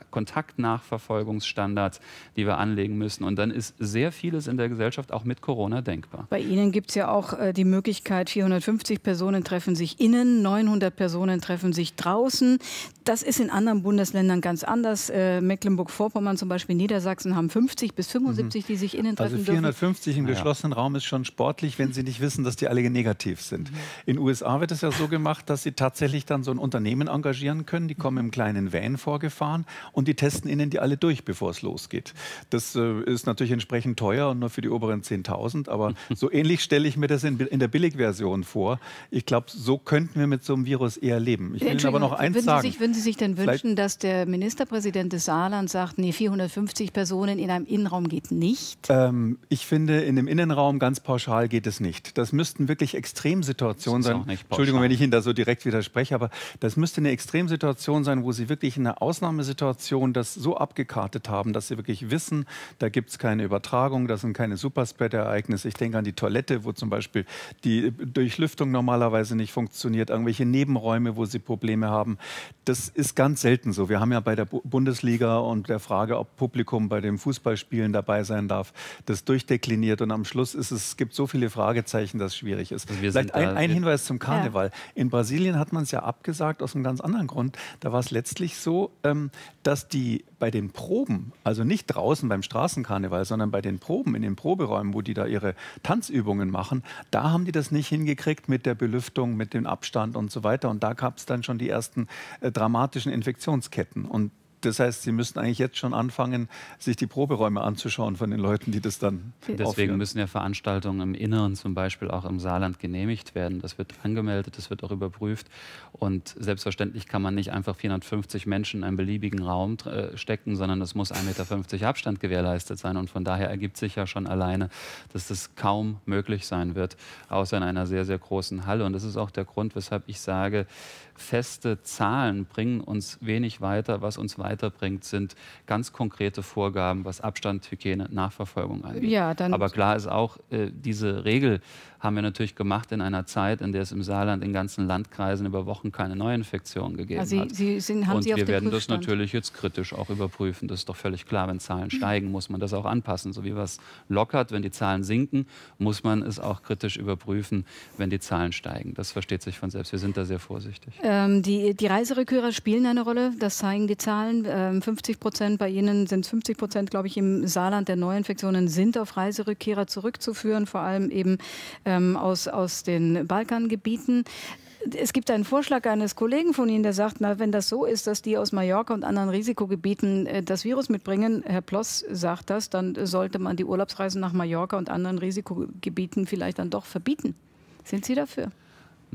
Kontaktnachverfolgungsstandards, die wir anlegen müssen. Und dann ist sehr vieles in der Gesellschaft auch mit Corona denkbar.
Bei Ihnen gibt es ja auch äh, die Möglichkeit, vierhundertfünfzig Personen treffen sich innen, neunhundert Personen treffen sich draußen. Das ist in anderen Bundesländern ganz anders. Äh, Mecklenburg-Vorpommern, zum Beispiel Niedersachsen, haben fünfzig bis fünfundsiebzig, die sich innen treffen
Also
dürfen.
vierhundertfünfzig im geschlossenen Raum ist schon sportlich, wenn Sie nicht wissen, dass die alle negativ sind. In den U S A wird es ja so gemacht, dass Sie tatsächlich dann so ein Unternehmen engagieren können. Die kommen im kleinen Van vorgefahren und die testen Ihnen die alle durch, bevor es losgeht. Das äh, ist natürlich entsprechend teuer und nur für die oberen zehntausend. Aber so ähnlich stelle ich mir das in, in der Billigversion vor. Ich glaube, so könnten wir mit so einem Virus eher leben. Ich will Ihnen aber noch eins
würden
sagen.
Sie sich, würden Sie sich denn wünschen, dass der Ministerpräsident des Saarlands sagt, nee, vierhundertfünfzig Personen in einem Innenraum geht nicht?
Ähm, ich finde, in dem Innenraum ganz pauschal geht es nicht. Das müssten wirklich Extremsituationen
Das ist
sein.
auch nicht pauschal.
Entschuldigung, wenn ich Ihnen da so direkt widerspreche, aber das müsste eine Extremsituation sein, wo Sie wirklich in einer Ausnahmesituation das so abgekartet haben, dass Sie wirklich wissen, da gibt es keine Übertragung, das sind keine Superspreader-Ereignisse. Ich denke an die Toilette, wo zum Beispiel die Durchlüftung normalerweise nicht funktioniert, irgendwelche Nebenräume, wo Sie Probleme haben. Das ist ganz selten so. Wir haben ja bei der Bu- Bundesliga und der Frage, ob Publikum bei den Fußballspielen dabei sein darf, das durchdekliniert und am Schluss ist es, es gibt so viele Fragezeichen, dass es schwierig ist.
Also wir
Vielleicht
sind
ein,
da-
ein
wir-
Hinweis zum Karneval. In Brasilien hat man es ja abgesagt aus einem ganz anderen Grund. Da war es letztlich so, ähm, dass die bei den Proben, also nicht draußen beim Straßenkarneval, sondern bei den Proben, in den Proberäumen, wo die da ihre Tanzübungen machen, da haben die das nicht hingekriegt mit der Belüftung, mit dem Abstand und so weiter. Und da gab es dann schon die ersten äh, dramatischen Infektionsketten. Und das heißt, Sie müssten eigentlich jetzt schon anfangen, sich die Proberäume anzuschauen von den Leuten, die das dann
Deswegen
aufführen.
müssen ja Veranstaltungen im Inneren, zum Beispiel auch im Saarland, genehmigt werden. Das wird angemeldet, das wird auch überprüft. Und selbstverständlich kann man nicht einfach vierhundertfünfzig Menschen in einen beliebigen Raum äh, stecken, sondern es muss ein Meter fünfzig Abstand gewährleistet sein. Und von daher ergibt sich ja schon alleine, dass das kaum möglich sein wird, außer in einer sehr, sehr großen Halle. Und das ist auch der Grund, weshalb ich sage, feste Zahlen bringen uns wenig weiter. Was uns weiterbringt, sind ganz konkrete Vorgaben, was Abstand, Hygiene, Nachverfolgung angeht.
Ja, dann
Aber klar ist auch, äh, diese Regel haben wir natürlich gemacht in einer Zeit, in der es im Saarland in ganzen Landkreisen über Wochen keine Neuinfektionen gegeben
Also Sie,
hat.
Sie sind, haben
Und
Sie auf
wir
dem
werden das
Prüfstand?
natürlich jetzt kritisch auch überprüfen. Das ist doch völlig klar, wenn Zahlen steigen, muss man das auch anpassen. So wie man es lockert, wenn die Zahlen sinken, muss man es auch kritisch überprüfen, wenn die Zahlen steigen. Das versteht sich von selbst. Wir sind da sehr vorsichtig.
Ähm, die, die Reiserückkehrer spielen eine Rolle, das zeigen die Zahlen. Ähm, fünfzig Prozent, bei Ihnen sind fünfzig Prozent, glaube ich, im Saarland der Neuinfektionen sind auf Reiserückkehrer zurückzuführen, vor allem eben ähm, aus, aus den Balkangebieten. Es gibt einen Vorschlag eines Kollegen von Ihnen, der sagt, na, wenn das so ist, dass die aus Mallorca und anderen Risikogebieten äh, das Virus mitbringen, Herr Ploss sagt das, dann sollte man die Urlaubsreisen nach Mallorca und anderen Risikogebieten vielleicht dann doch verbieten. Sind Sie dafür?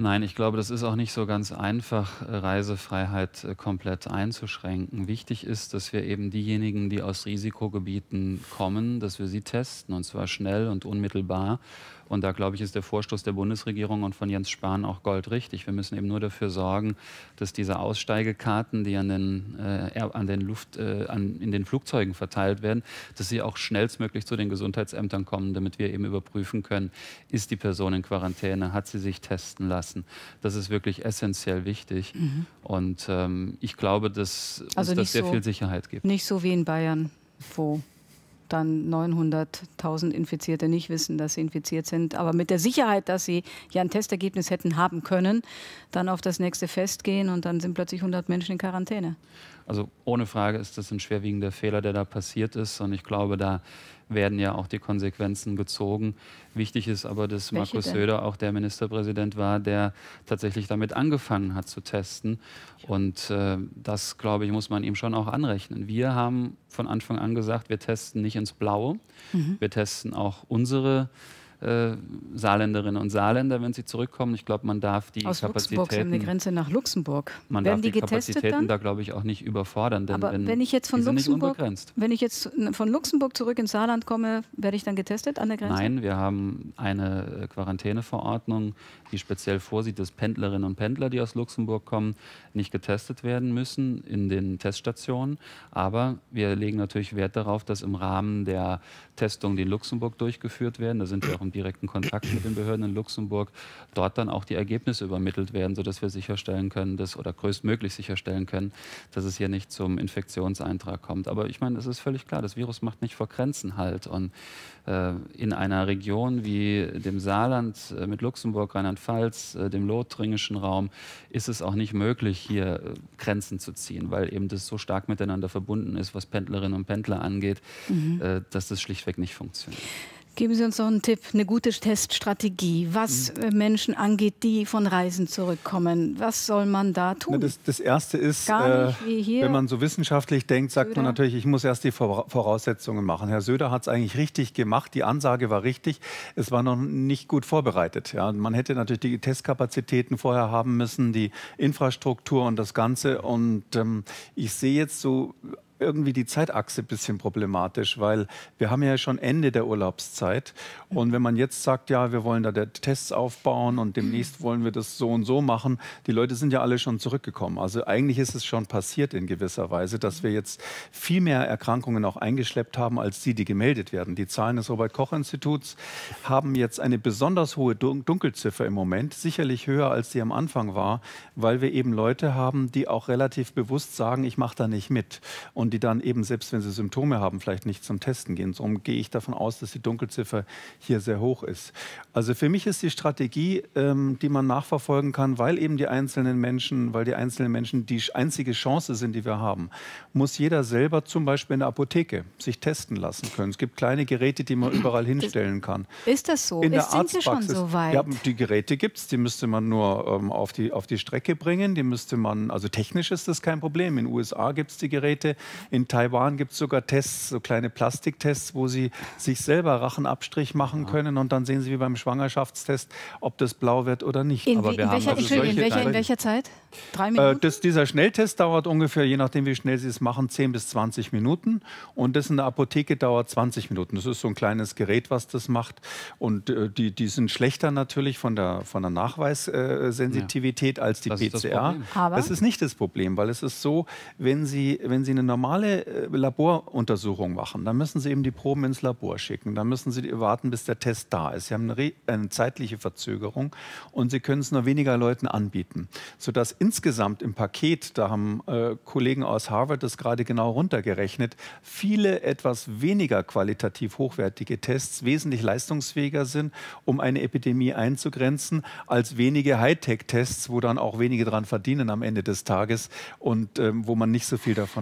Nein, ich glaube, das ist auch nicht so ganz einfach, Reisefreiheit komplett einzuschränken. Wichtig ist, dass wir eben diejenigen, die aus Risikogebieten kommen, dass wir sie testen, und zwar schnell und unmittelbar. Und da, glaube ich, ist der Vorstoß der Bundesregierung und von Jens Spahn auch goldrichtig. Wir müssen eben nur dafür sorgen, dass diese Aussteigekarten, die an den, äh, an den Luft, äh, an, in den Flugzeugen verteilt werden, dass sie auch schnellstmöglich zu den Gesundheitsämtern kommen, damit wir eben überprüfen können, ist die Person in Quarantäne, hat sie sich testen lassen. Das ist wirklich essentiell wichtig. Mhm. Und ähm, ich glaube, dass
also
uns das sehr
so,
viel Sicherheit gibt.
Nicht so wie in Bayern, wo dann neunhunderttausend Infizierte nicht wissen, dass sie infiziert sind, aber mit der Sicherheit, dass sie ja ein Testergebnis hätten haben können, dann auf das nächste Fest gehen und dann sind plötzlich hundert Menschen in Quarantäne.
Also ohne Frage ist das ein schwerwiegender Fehler, der da passiert ist, und ich glaube, da werden ja auch die Konsequenzen gezogen. Wichtig ist aber, dass
Welche
Markus
denn?
Söder auch der Ministerpräsident war, der tatsächlich damit angefangen hat zu testen. Und äh, das, glaube ich, muss man ihm schon auch anrechnen. Wir haben von Anfang an gesagt, wir testen nicht ins Blaue. Mhm. Wir testen auch unsere Äh, Saarländerinnen und Saarländer, wenn sie zurückkommen. Ich glaube, man darf die
Aus
Kapazitäten...
Luxemburg, Sie haben eine Grenze nach Luxemburg.
Man
Werden
darf die,
die getestet
Kapazitäten
dann?
da, glaube ich, auch nicht überfordern. Denn
Aber
wenn,
wenn ich jetzt von
die sind
Luxemburg,
nicht unbegrenzt.
wenn ich jetzt von Luxemburg zurück ins Saarland komme, werde ich dann getestet an der Grenze?
Nein, wir haben eine Quarantäneverordnung, die speziell vorsieht, dass Pendlerinnen und Pendler, die aus Luxemburg kommen, nicht getestet werden müssen in den Teststationen. Aber wir legen natürlich Wert darauf, dass im Rahmen der Testungen, die in Luxemburg durchgeführt werden, da sind wir auch im direkten Kontakt mit den Behörden in Luxemburg, dort dann auch die Ergebnisse übermittelt werden, sodass wir sicherstellen können, dass, oder größtmöglich sicherstellen können, dass es hier nicht zum Infektionseintrag kommt. Aber ich meine, es ist völlig klar, das Virus macht nicht vor Grenzen halt. Und äh, in einer Region wie dem Saarland äh, mit Luxemburg, Rheinland-Pfalz, äh, dem lothringischen Raum, ist es auch nicht möglich, hier äh, Grenzen zu ziehen, weil eben das so stark miteinander verbunden ist, was Pendlerinnen und Pendler angeht, mhm. äh, dass das schlichtweg nicht funktioniert.
Geben Sie uns noch einen Tipp, eine gute Teststrategie, was mhm. Menschen angeht, die von Reisen zurückkommen. Was soll man da tun?
Na, das, das Erste ist,
Gar nicht, wie hier.
wenn man so wissenschaftlich denkt, sagt
Söder.
man natürlich, ich muss erst die Voraussetzungen machen. Herr Söder hat es eigentlich richtig gemacht, die Ansage war richtig, es war noch nicht gut vorbereitet. Ja. Man hätte natürlich die Testkapazitäten vorher haben müssen, die Infrastruktur und das Ganze. Und ähm, ich sehe jetzt so irgendwie die Zeitachse ein bisschen problematisch, weil wir haben ja schon Ende der Urlaubszeit. Und wenn man jetzt sagt, ja, wir wollen da Tests aufbauen und demnächst wollen wir das so und so machen, die Leute sind ja alle schon zurückgekommen. Also eigentlich ist es schon passiert in gewisser Weise, dass wir jetzt viel mehr Erkrankungen auch eingeschleppt haben, als die, die gemeldet werden. Die Zahlen des Robert-Koch-Instituts haben jetzt eine besonders hohe Dunkelziffer im Moment, sicherlich höher, als die am Anfang war, weil wir eben Leute haben, die auch relativ bewusst sagen, ich mache da nicht mit. Und die dann eben, selbst wenn sie Symptome haben, vielleicht nicht zum Testen gehen. Darum gehe ich davon aus, dass die Dunkelziffer hier sehr hoch ist. Also für mich ist die Strategie, ähm, die man nachverfolgen kann, weil eben die einzelnen Menschen, weil die einzelnen Menschen die einzige Chance sind, die wir haben, muss jeder selber zum Beispiel in der Apotheke sich testen lassen können. Es gibt kleine Geräte, die man überall hinstellen kann.
Ist das so?
In der
ist, sind wir schon so weit?
Ja, die Geräte gibt es, die müsste man nur ähm, auf, die, auf die Strecke bringen. Die müsste man, also technisch ist das kein Problem. In den U S A gibt es die Geräte. In Taiwan gibt es sogar Tests, so kleine Plastiktests, wo sie sich selber Rachenabstrich machen können und dann sehen sie wie beim Schwangerschaftstest, ob das blau wird oder nicht.
In,
Aber
wie,
wir
in,
haben
welcher,
also
Entschuldigung, in,
solche
welcher, in welcher Zeit? Drei Minuten?
Äh, das, dieser Schnelltest dauert ungefähr, je nachdem wie schnell Sie es machen, zehn bis zwanzig Minuten. Und das in der Apotheke dauert zwanzig Minuten. Das ist so ein kleines Gerät, was das macht. Und äh, die, die sind schlechter natürlich von der, von der Nachweissensitivität äh, als die
das
P C R.
Ist das,
Aber
das ist nicht das Problem, weil es ist so, wenn Sie, wenn Sie eine normale äh, Laboruntersuchung machen, dann müssen Sie eben die Proben ins Labor schicken. Dann müssen Sie warten, bis der Test da ist. Sie haben eine, eine zeitliche Verzögerung und Sie können es nur weniger Leuten anbieten. Sodass insgesamt im Paket, da haben äh, Kollegen aus Harvard das gerade genau runtergerechnet, viele etwas weniger qualitativ hochwertige Tests wesentlich leistungsfähiger sind, um eine Epidemie einzugrenzen, als wenige Hightech-Tests, wo dann auch wenige dran verdienen am Ende des Tages und ähm, wo man nicht so viel davon hat.
Aber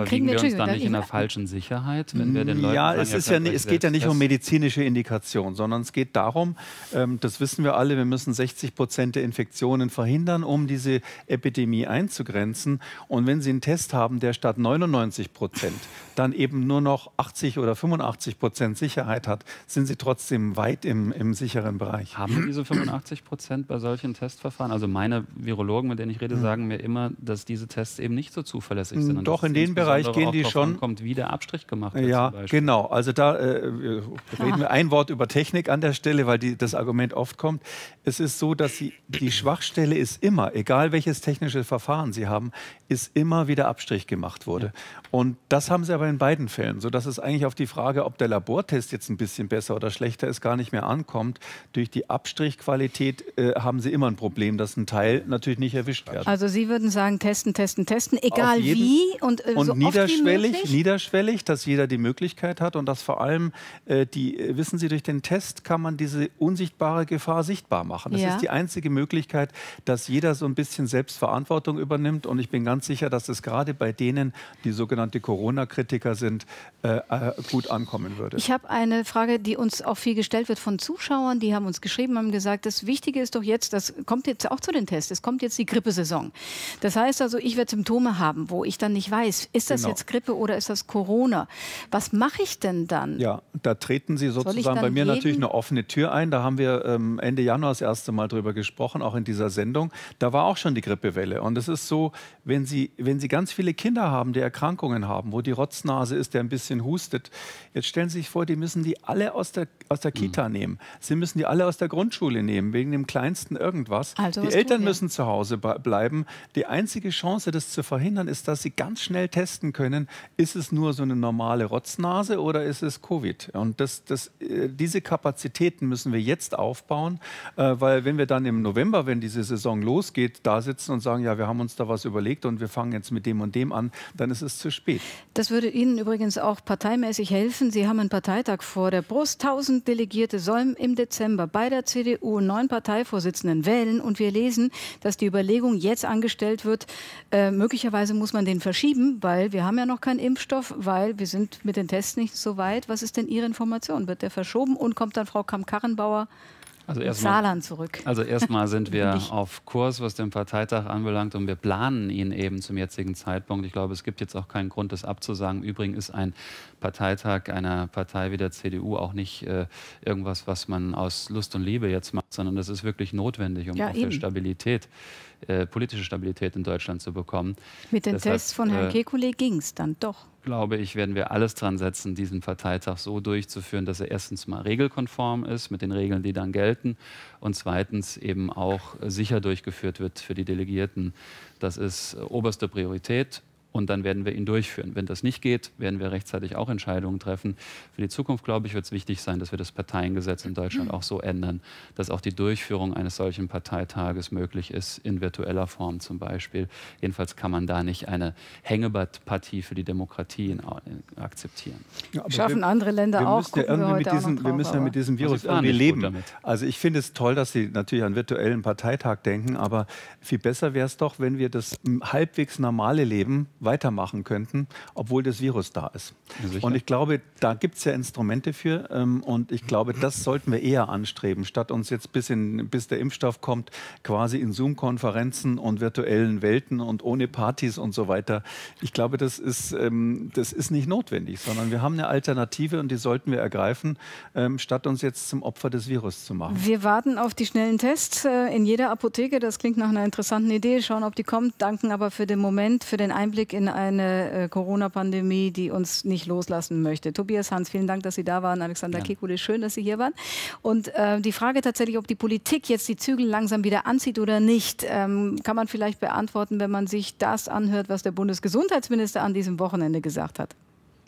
wiegen wir uns da nicht in der falschen Sicherheit, wenn wir den Leuten
Ja,
sagen,
es, ist ja, es geht ja nicht um medizinische Indikation, sondern es geht darum, ähm, das wissen wir alle, wir müssen sechzig Prozent der Infektionen verhindern, um diese Epidemie einzugrenzen. Und wenn Sie einen Test haben, der statt neunundneunzig Prozent dann eben nur noch achtzig oder fünfundachtzig Prozent Sicherheit hat, sind Sie trotzdem weit im, im sicheren Bereich.
Haben wir diese fünfundachtzig Prozent bei solchen Testverfahren? Also meine Virologen, mit denen ich rede, hm. sagen mir immer, dass diese Tests eben nicht so zuverlässig sind.
Doch, in den Bereich gehen die schon.
Kommt, wie der Abstrich gemacht wird.
Ja, genau. Also da äh, reden wir ein Wort über Technik an der Stelle, weil die, das Argument oft kommt. Es ist so, dass sie, die Schwachstelle ist immer, egal welches technische Verfahren Sie haben, ist immer, wie der Abstrich gemacht wurde. Ja. Und das haben Sie aber in beiden Fällen, sodass es eigentlich auf die Frage, ob der Labortest jetzt ein bisschen besser oder schlechter ist, gar nicht mehr ankommt. Durch die Abstrichqualität äh, haben Sie immer ein Problem, dass ein Teil natürlich nicht erwischt wird.
Also Sie würden sagen, testen, testen, testen, egal jeden, wie und, äh,
und
so
niederschwellig,
oft wie
niederschwellig, dass jeder die Möglichkeit hat und dass vor allem, äh, die, äh, wissen Sie, durch den Test kann man diese unsichtbare Gefahr sichtbar machen. Das ja. ist die einzige Möglichkeit, dass jeder so ein bisschen Selbstverantwortung übernimmt und ich bin ganz sicher, dass es gerade bei denen, die sogenannte Corona-Kritiker sind, äh, gut ankommen würde.
Ich habe eine Frage, die uns auch viel gestellt wird von Zuschauern, die haben uns geschrieben, haben gesagt, das Wichtige ist doch jetzt, das kommt jetzt auch zu den Tests, es kommt jetzt die Grippesaison. Das heißt also, ich werde Symptome haben, wo ich dann nicht weiß, ist das genau. jetzt Grippe oder ist das Corona? Was mache ich denn dann?
Ja, da treten Sie sozusagen bei mir jeden? natürlich eine offene Tür ein. Da haben wir ähm, Ende Januar das erste Mal drüber gesprochen, auch in dieser Sendung. Da war auch schon die Grippewelle. Und es ist so, wenn Sie, wenn Sie ganz viele Kinder haben, die Erkrankungen haben, wo die Rotznase ist, der ein bisschen hustet, jetzt stellen Sie sich vor, die müssen die alle aus der, aus der Kita mhm. nehmen. Sie müssen die alle aus der Grundschule nehmen, wegen dem kleinsten irgendwas. Also die Eltern müssen zu Hause bleiben. Die einzige Chance, das zu verhindern, ist, dass sie ganz schnell testen können, ist es nur so eine normale Rotznase oder ist es Covid? Und das, das, diese Kapazitäten müssen wir jetzt aufbauen, weil wenn wir dann im November, wenn diese Saison losgeht, da sitzen und sagen, ja, wir haben uns da was überlegt und wir fangen jetzt mit dem und dem an, dann ist es zu spät.
Das würde Ihnen übrigens auch parteimäßig helfen. Sie haben einen Parteitag vor der Brust. tausend Delegierte sollen im Dezember bei der C D U neun Parteivorsitzenden wählen und wir lesen, dass die Überlegung jetzt angestellt wird, äh, möglicherweise muss man den verschieben, weil wir haben ja noch keinen Impfstoff, weil wir sind mit den Tests nicht so weit. Was ist denn Ihre Information? Wird der verschoben und kommt dann Frau Kramp-Karrenbauer
also
in Saarland zurück?
Also erstmal sind wir auf Kurs, was den Parteitag anbelangt und wir planen ihn eben zum jetzigen Zeitpunkt. Ich glaube, es gibt jetzt auch keinen Grund, das abzusagen. Übrigens ist ein Parteitag einer Partei wie der C D U auch nicht äh, irgendwas, was man aus Lust und Liebe jetzt macht, sondern das ist wirklich notwendig, um ja, auch für Stabilität, äh, politische Stabilität in Deutschland zu bekommen.
Mit den Deshalb, Tests von Herrn äh, Kekulé ging es dann doch.
Glaube ich, werden wir alles dran setzen, diesen Parteitag so durchzuführen, dass er erstens mal regelkonform ist mit den Regeln, die dann gelten und zweitens eben auch sicher durchgeführt wird für die Delegierten. Das ist oberste Priorität. Und dann werden wir ihn durchführen. Wenn das nicht geht, werden wir rechtzeitig auch Entscheidungen treffen. Für die Zukunft, glaube ich, wird es wichtig sein, dass wir das Parteiengesetz in Deutschland auch so ändern, dass auch die Durchführung eines solchen Parteitages möglich ist, in virtueller Form zum Beispiel. Jedenfalls kann man da nicht eine Hängepartie für die Demokratie in, in, akzeptieren.
Ja, schaffen wir, andere Länder
wir
auch.
Müssen ja wir, mit diesen, drauf, wir müssen ja mit diesem Virus irgendwie leben. Also ich finde es toll, dass Sie natürlich an virtuellen Parteitag denken, aber viel besser wäre es doch, wenn wir das halbwegs normale Leben weitermachen könnten, obwohl das Virus da ist. Ja, und ich glaube, da gibt es ja Instrumente für ähm, und ich glaube, das sollten wir eher anstreben, statt uns jetzt bis, in, bis der Impfstoff kommt, quasi in Zoom-Konferenzen und virtuellen Welten und ohne Partys und so weiter. Ich glaube, das ist, ähm, das ist nicht notwendig, sondern wir haben eine Alternative und die sollten wir ergreifen, ähm, statt uns jetzt zum Opfer des Virus zu machen.
Wir warten auf die schnellen Tests äh, in jeder Apotheke. Das klingt nach einer interessanten Idee. Schauen, ob die kommt. Danken aber für den Moment, für den Einblick in eine äh, Corona-Pandemie, die uns nicht loslassen möchte. Tobias Hans, vielen Dank, dass Sie da waren. Alexander ja. Kekulé, schön, dass Sie hier waren. Und äh, die Frage tatsächlich, ob die Politik jetzt die Zügel langsam wieder anzieht oder nicht, ähm, kann man vielleicht beantworten, wenn man sich das anhört, was der Bundesgesundheitsminister an diesem Wochenende gesagt hat.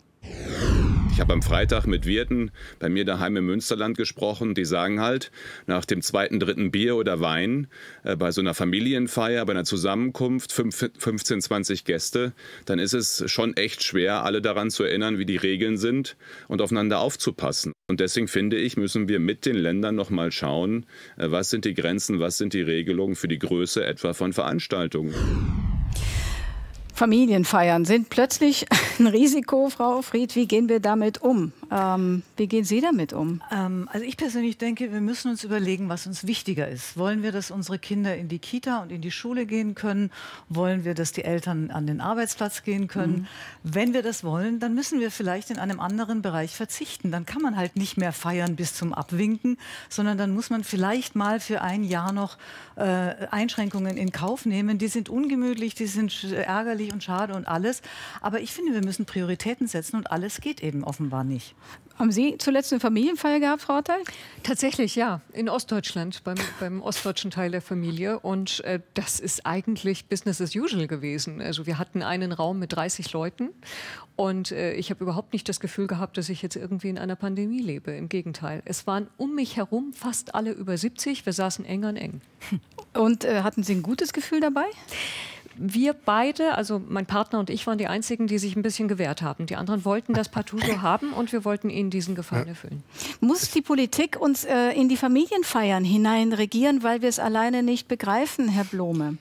Ich habe am Freitag mit Wirten bei mir daheim im Münsterland gesprochen. Die sagen halt, nach dem zweiten, dritten Bier oder Wein, äh, bei so einer Familienfeier, bei einer Zusammenkunft, fünfzehn, zwanzig Gäste, dann ist es schon echt schwer, alle daran zu erinnern, wie die Regeln sind und aufeinander aufzupassen. Und deswegen finde ich, müssen wir mit den Ländern noch mal schauen, äh, was sind die Grenzen, was sind die Regelungen für die Größe etwa von Veranstaltungen.
Familienfeiern sind plötzlich ein Risiko, Frau Fried. Wie gehen wir damit um? Ähm, wie gehen Sie damit um?
Ähm, also ich persönlich denke, wir müssen uns überlegen, was uns wichtiger ist. Wollen wir, dass unsere Kinder in die Kita und in die Schule gehen können? Wollen wir, dass die Eltern an den Arbeitsplatz gehen können? Mhm. Wenn wir das wollen, dann müssen wir vielleicht in einem anderen Bereich verzichten. Dann kann man halt nicht mehr feiern bis zum Abwinken, sondern dann muss man vielleicht mal für ein Jahr noch äh, Einschränkungen in Kauf nehmen. Die sind ungemütlich, die sind ärgerlich und schade und alles. Aber ich finde, wir müssen Prioritäten setzen und alles geht eben offenbar nicht.
Haben Sie zuletzt eine Familienfeier gehabt, Frau Attay?
Tatsächlich, ja. In Ostdeutschland, beim, beim ostdeutschen Teil der Familie. Und äh, das ist eigentlich Business as usual gewesen. Also wir hatten einen Raum mit dreißig Leuten und äh, ich habe überhaupt nicht das Gefühl gehabt, dass ich jetzt irgendwie in einer Pandemie lebe. Im Gegenteil. Es waren um mich herum fast alle über siebzig. Wir saßen eng an eng.
Und äh, hatten Sie ein gutes Gefühl dabei?
Wir beide, also mein Partner und ich, waren die Einzigen, die sich ein bisschen gewehrt haben. Die anderen wollten das partout so haben und wir wollten ihnen diesen Gefallen erfüllen.
Muss die Politik uns äh, in die Familienfeiern hinein regieren, weil wir es alleine nicht begreifen, Herr Blome?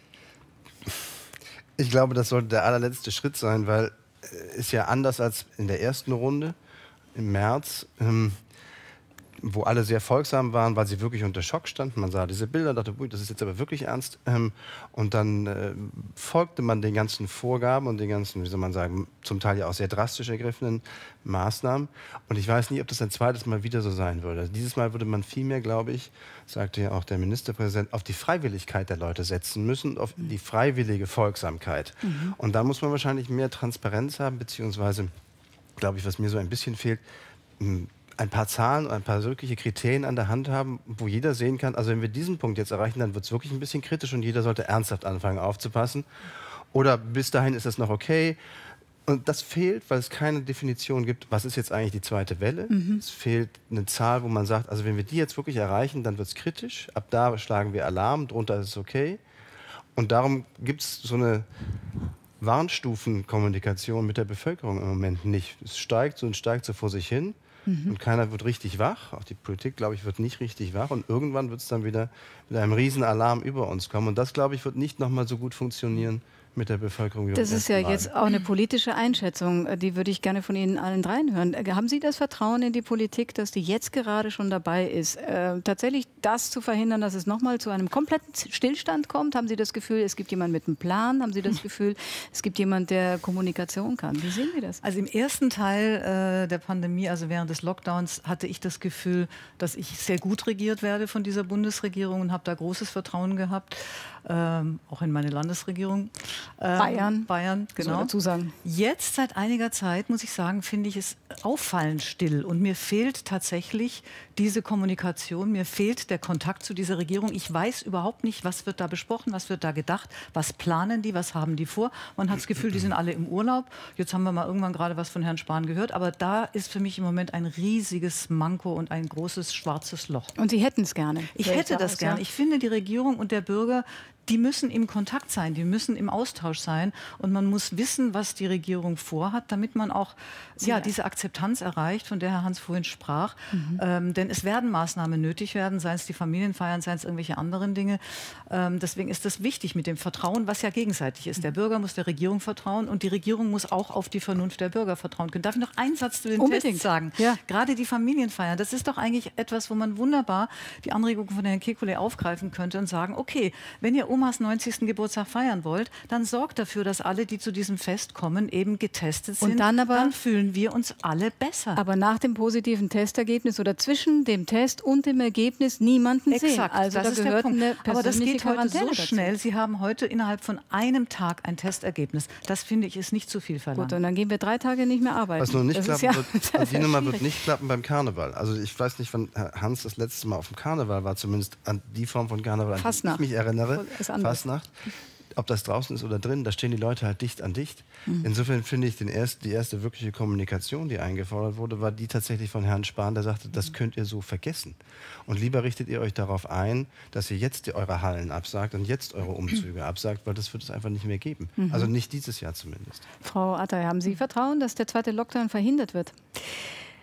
Ich glaube, das sollte der allerletzte Schritt sein, weil es ist ja anders als in der ersten Runde im März, ähm, wo alle sehr folgsam waren, weil sie wirklich unter Schock standen. Man sah diese Bilder, dachte, ui, das ist jetzt aber wirklich ernst. Ähm, und dann äh, folgte man den ganzen Vorgaben und den ganzen, wie soll man sagen, zum Teil ja auch sehr drastisch ergriffenen Maßnahmen. Und ich weiß nicht, ob das ein zweites Mal wieder so sein würde. Also dieses Mal würde man viel mehr, glaube ich, sagte ja auch der Ministerpräsident, auf die Freiwilligkeit der Leute setzen müssen, auf die freiwillige Folgsamkeit. Mhm. Und da muss man wahrscheinlich mehr Transparenz haben, beziehungsweise, glaube ich, was mir so ein bisschen fehlt, ein paar Zahlen und ein paar wirkliche Kriterien an der Hand haben, wo jeder sehen kann, also wenn wir diesen Punkt jetzt erreichen, dann wird es wirklich ein bisschen kritisch und jeder sollte ernsthaft anfangen aufzupassen. Oder bis dahin ist das noch okay. Und das fehlt, weil es keine Definition gibt, was ist jetzt eigentlich die zweite Welle. Mhm. Es fehlt eine Zahl, wo man sagt, also wenn wir die jetzt wirklich erreichen, dann wird es kritisch. Ab da schlagen wir Alarm, drunter ist es okay. Und darum gibt es so eine Warnstufenkommunikation mit der Bevölkerung im Moment nicht. Es steigt so und steigt so vor sich hin. Mhm. Und keiner wird richtig wach. Auch die Politik, glaube ich, wird nicht richtig wach. Und irgendwann wird es dann wieder mit einem Riesenalarm über uns kommen. Und das, glaube ich, wird nicht noch mal so gut funktionieren mit der Bevölkerung.
Das ist ja jetzt auch eine politische Einschätzung. Die würde ich gerne von Ihnen allen dreien hören. Haben Sie das Vertrauen in die Politik, dass die jetzt gerade schon dabei ist, äh, tatsächlich das zu verhindern, dass es noch mal zu einem kompletten Stillstand kommt? Haben Sie das Gefühl, es gibt jemanden mit einem Plan? Haben Sie das Gefühl, es gibt jemanden, der Kommunikation kann? Wie sehen Sie das?
Also im ersten Teil äh, der Pandemie, also während des Lockdowns, hatte ich das Gefühl, dass ich sehr gut regiert werde von dieser Bundesregierung und habe da großes Vertrauen gehabt, ähm, auch in meine Landesregierung. Ähm,
Bayern.
Bayern, genau.
So dazu sagen.
Jetzt seit einiger Zeit, muss ich sagen, finde ich es auffallend still. Und mir fehlt tatsächlich diese Kommunikation, mir fehlt der Kontakt zu dieser Regierung. Ich weiß überhaupt nicht, was wird da besprochen, was wird da gedacht, was planen die, was haben die vor. Man hat das Gefühl, die sind alle im Urlaub. Jetzt haben wir mal irgendwann gerade was von Herrn Spahn gehört. Aber da ist für mich im Moment ein riesiges Manko und ein großes schwarzes Loch.
Und Sie hätten es gerne?
Ich hätte das gerne. Ich finde, die Regierung und der Bürger, die müssen im Kontakt sein, die müssen im Austausch sein und man muss wissen, was die Regierung vorhat, damit man auch ja, diese Akzeptanz erreicht, von der Herr Hans vorhin sprach. Mhm. Ähm, denn es werden Maßnahmen nötig werden, seien es die Familienfeiern, seien es irgendwelche anderen Dinge. Ähm, deswegen ist das wichtig mit dem Vertrauen, was ja gegenseitig ist. Der Bürger muss der Regierung vertrauen und die Regierung muss auch auf die Vernunft der Bürger vertrauen können. Darf ich noch einen Satz zu den
Unbedingt
Tests sagen?
Ja.
Gerade die Familienfeiern, das ist doch eigentlich etwas, wo man wunderbar die Anregung von Herrn Kekulé aufgreifen könnte und sagen, okay, wenn ihr Omas neunzigsten Geburtstag feiern wollt, dann sorgt dafür, dass alle, die zu diesem Fest kommen, eben getestet sind.
Und dann aber,
dann fühlen wir uns alle besser.
Aber nach dem positiven Testergebnis oder zwischen dem Test und dem Ergebnis niemanden
Exakt,
sehen. Also
das
da
ist
gehört
der Punkt.
eine
aber das geht heute
Quarantäne
so
dazu.
schnell. Sie haben heute innerhalb von einem Tag ein Testergebnis. Das finde ich ist nicht zu viel verlangt.
Gut, und dann gehen wir drei Tage nicht mehr arbeiten.
Was nur nicht
das
klappen
ja
wird, also die Nummer wird nicht klappen beim Karneval. Also ich weiß nicht, wann Hans das letzte Mal auf dem Karneval war, zumindest an die Form von Karneval, an
Fastnacht.
die ich mich erinnere.
Fastnacht.
Ob das draußen ist oder drin, da stehen die Leute halt dicht an dicht. Mhm. Insofern finde ich, den erst, die erste wirkliche Kommunikation, die eingefordert wurde, war die tatsächlich von Herrn Spahn, der sagte, das könnt ihr so vergessen. Und lieber richtet ihr euch darauf ein, dass ihr jetzt die, eure Hallen absagt und jetzt eure Umzüge absagt, weil das wird es einfach nicht mehr geben. Mhm. Also nicht dieses Jahr zumindest.
Frau Attay, haben Sie Vertrauen, dass der zweite Lockdown verhindert wird?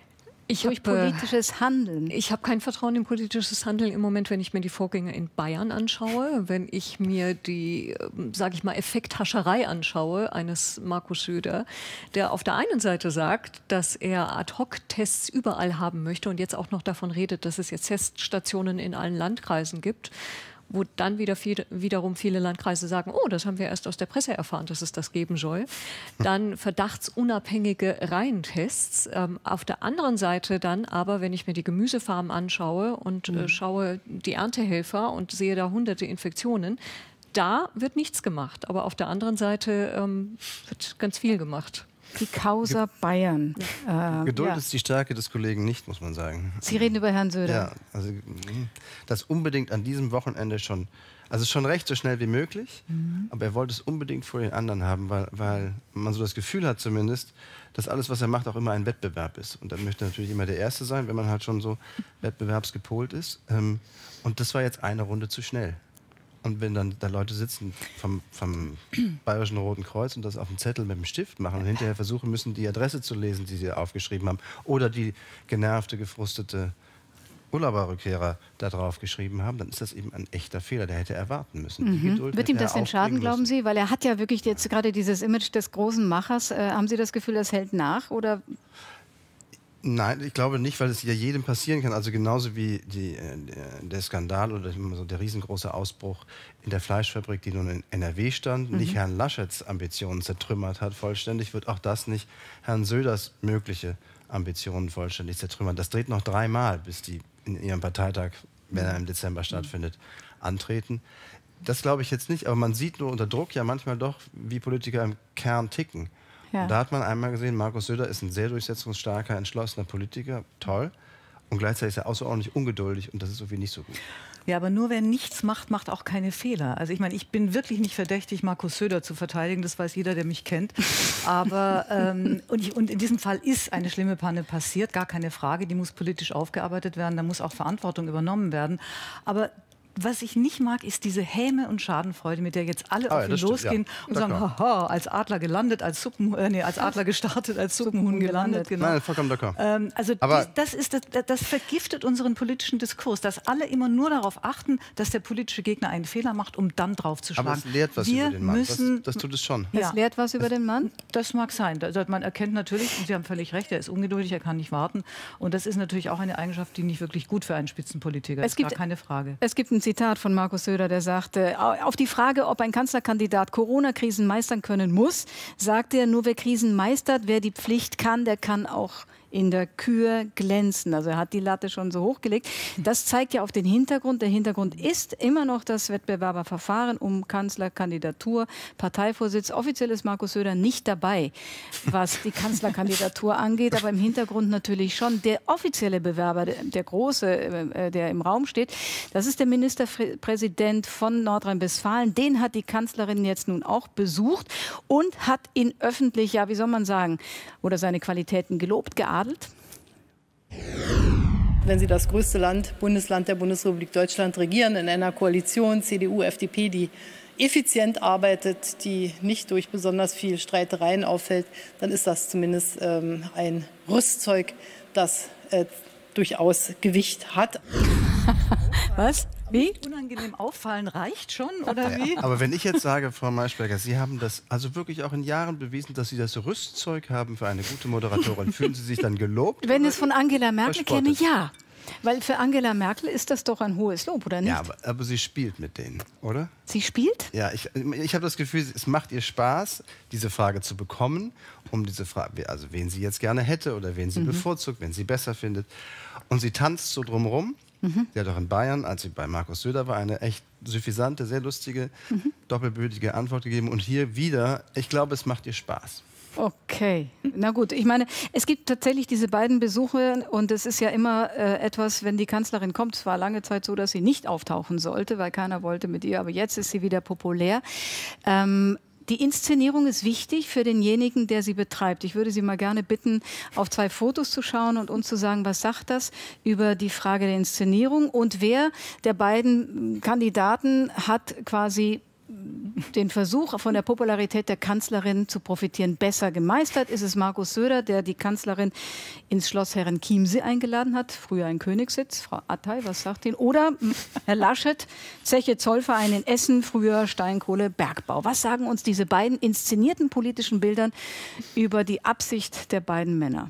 Ich
durch
hab,
politisches Handeln?
Ich habe kein Vertrauen in politisches Handeln im Moment, wenn ich mir die Vorgänge in Bayern anschaue, wenn ich mir die, sage ich mal, Effekthascherei anschaue eines Markus Söder, der auf der einen Seite sagt, dass er Ad-hoc-Tests überall haben möchte und jetzt auch noch davon redet, dass es jetzt Teststationen in allen Landkreisen gibt, wo dann wieder viel, wiederum viele Landkreise sagen, oh, das haben wir erst aus der Presse erfahren, dass es das geben soll. Dann verdachtsunabhängige Reihentests. Ähm, auf der anderen Seite dann aber, wenn ich mir die Gemüsefarmen anschaue und äh, schaue die Erntehelfer und sehe da hunderte Infektionen, da wird nichts gemacht. Aber auf der anderen Seite ähm, wird ganz viel gemacht.
Die Causa Bayern.
Äh, Geduld
ja.
ist die Stärke des Kollegen nicht, muss man sagen.
Sie reden über Herrn Söder.
Ja, also das unbedingt an diesem Wochenende schon, also schon recht so schnell wie möglich, mhm. aber er wollte es unbedingt vor den anderen haben, weil, weil man so das Gefühl hat zumindest, dass alles, was er macht, auch immer ein Wettbewerb ist. Und dann möchte er natürlich immer der Erste sein, wenn man halt schon so wettbewerbsgepolt ist. Und das war jetzt eine Runde zu schnell. Und wenn dann da Leute sitzen vom, vom Bayerischen Roten Kreuz und das auf dem Zettel mit dem Stift machen und hinterher versuchen müssen, die Adresse zu lesen, die sie aufgeschrieben haben, oder die genervte, gefrustete Urlauberrückkehrer da drauf geschrieben haben, dann ist das eben ein echter Fehler. Der hätte erwarten müssen.
Mhm.
Die Geduld
Wird ihm
hätte
das
er
denn schaden,
aufbringen
glauben
müssen.
Sie? Weil er hat ja wirklich jetzt gerade dieses Image des großen Machers. Äh, haben Sie das Gefühl, das hält nach? Oder?
Nein, ich glaube nicht, weil es ja jedem passieren kann. Also genauso wie die, äh, der Skandal oder so der riesengroße Ausbruch in der Fleischfabrik, die nun in N R W stand, mhm. nicht Herrn Laschets Ambitionen zertrümmert hat vollständig, wird auch das nicht Herrn Söders mögliche Ambitionen vollständig zertrümmern. Das dreht noch dreimal, bis die in ihrem Parteitag, wenn er im Dezember stattfindet, antreten. Das glaube ich jetzt nicht, aber man sieht nur unter Druck ja manchmal doch, wie Politiker im Kern ticken. Ja. Da hat man einmal gesehen, Markus Söder ist ein sehr durchsetzungsstarker, entschlossener Politiker, toll. Und gleichzeitig ist er außerordentlich ungeduldig und das ist irgendwie nicht so gut.
Ja, aber nur wer nichts macht, macht auch keine Fehler. Also ich meine, ich bin wirklich nicht verdächtig, Markus Söder zu verteidigen, das weiß jeder, der mich kennt. Aber ähm, und, ich, und in diesem Fall ist eine schlimme Panne passiert, gar keine Frage, die muss politisch aufgearbeitet werden, da muss auch Verantwortung übernommen werden. Aber was ich nicht mag, ist diese Häme und Schadenfreude, mit der jetzt alle
ah,
auf ihn
ja,
losgehen
stimmt, ja.
und sagen, haha, als Adler gelandet, als Suppen, äh, nee, als Adler gestartet, als Suppenhuhn gelandet. Genau.
Nein, vollkommen d'accord.
Ähm, also
Aber
dies, das, ist, das, das vergiftet unseren politischen Diskurs, dass alle immer nur darauf achten, dass der politische Gegner einen Fehler macht, um dann drauf zu schlagen.
Aber es lehrt was
Wir
über den Mann,
müssen,
das, das tut es schon.
Es
ja.
lehrt was über den Mann?
Das mag sein. Also man erkennt natürlich, und Sie haben völlig recht, er ist ungeduldig, er kann nicht warten. Und das ist natürlich auch eine Eigenschaft, die nicht wirklich gut für einen Spitzenpolitiker
es
ist,
gibt,
gar keine Frage.
Es gibt ein Zitat von Markus Söder, der sagte, auf die Frage, ob ein Kanzlerkandidat Corona-Krisen meistern können muss, sagt er, nur wer Krisen meistert, wer die Pflicht kann, der kann auch in der Kür glänzen. Also er hat die Latte schon so hochgelegt. Das zeigt ja auf den Hintergrund. Der Hintergrund ist immer noch das Wettbewerberverfahren um Kanzlerkandidatur, Parteivorsitz. Offiziell ist Markus Söder nicht dabei, was die Kanzlerkandidatur angeht, aber im Hintergrund natürlich schon. Der offizielle Bewerber, der, der große, der im Raum steht, das ist der Ministerpräsident von Nordrhein-Westfalen. Den hat die Kanzlerin jetzt nun auch besucht und hat ihn öffentlich, ja, wie soll man sagen, oder seine Qualitäten gelobt, geadelt.
Wenn Sie das größte Land, Bundesland der Bundesrepublik Deutschland regieren, in einer Koalition C D U, F D P, die effizient arbeitet, die nicht durch besonders viel Streitereien auffällt, dann ist das zumindest ähm, ein Rüstzeug, das äh, durchaus Gewicht hat.
Was? Wie?
Unangenehm auffallen reicht schon, oder wie?
Aber wenn ich jetzt sage, Frau Maischberger, Sie haben das also wirklich auch in Jahren bewiesen, dass Sie das Rüstzeug haben für eine gute Moderatorin. Fühlen Sie sich dann gelobt?
Wenn es von Angela Merkel käme, ja. Weil für Angela Merkel ist das doch ein hohes Lob, oder nicht?
Ja, aber, aber sie spielt mit denen, oder?
Sie spielt?
Ja, ich, ich habe das Gefühl, es macht ihr Spaß, diese Frage zu bekommen, um diese Frage, also wen sie jetzt gerne hätte oder wen sie mhm. bevorzugt, wen sie besser findet. Und sie tanzt so drumherum. Mhm. Sie hat auch in Bayern, als sie bei Markus Söder war, eine echt suffisante, sehr lustige, mhm. doppelbödige Antwort gegeben. Und hier wieder, ich glaube, es macht ihr Spaß.
Okay, na gut. Ich meine, es gibt tatsächlich diese beiden Besuche und es ist ja immer äh, etwas, wenn die Kanzlerin kommt. Es war lange Zeit so, dass sie nicht auftauchen sollte, weil keiner wollte mit ihr. Aber jetzt ist sie wieder populär. Ähm, Die Inszenierung ist wichtig für denjenigen, der sie betreibt. Ich würde Sie mal gerne bitten, auf zwei Fotos zu schauen und uns zu sagen, was sagt das über die Frage der Inszenierung und wer der beiden Kandidaten hat quasi den Versuch, von der Popularität der Kanzlerin zu profitieren, besser gemeistert? Ist es Markus Söder, der die Kanzlerin ins Schloss Herrenchiemsee eingeladen hat? Früher ein Königssitz. Frau Attai, was sagt Ihnen? Oder Herr Laschet, Zeche Zollverein in Essen, früher Steinkohle-Bergbau. Was sagen uns diese beiden inszenierten politischen Bildern über die Absicht der beiden Männer?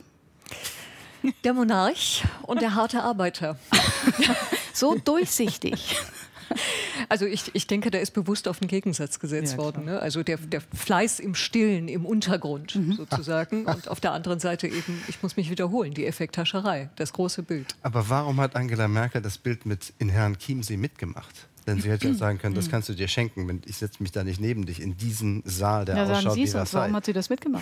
Der Monarch und der harte Arbeiter.
So durchsichtig.
Also ich, ich denke, da ist bewusst auf den Gegensatz gesetzt ja, worden. Ne? Also der, der Fleiß im Stillen, im Untergrund mhm. sozusagen. Und auf der anderen Seite eben, ich muss mich wiederholen, die Effekthascherei, das große Bild.
Aber warum hat Angela Merkel das Bild mit in Herrenchiemsee mitgemacht? Denn sie hätte ja sagen können, das kannst du dir schenken, wenn ich setze mich da nicht neben dich in diesen Saal, der
ja,
ausschaut
sagen Sie
wie
es,
Versailles.
warum hat sie das mitgemacht?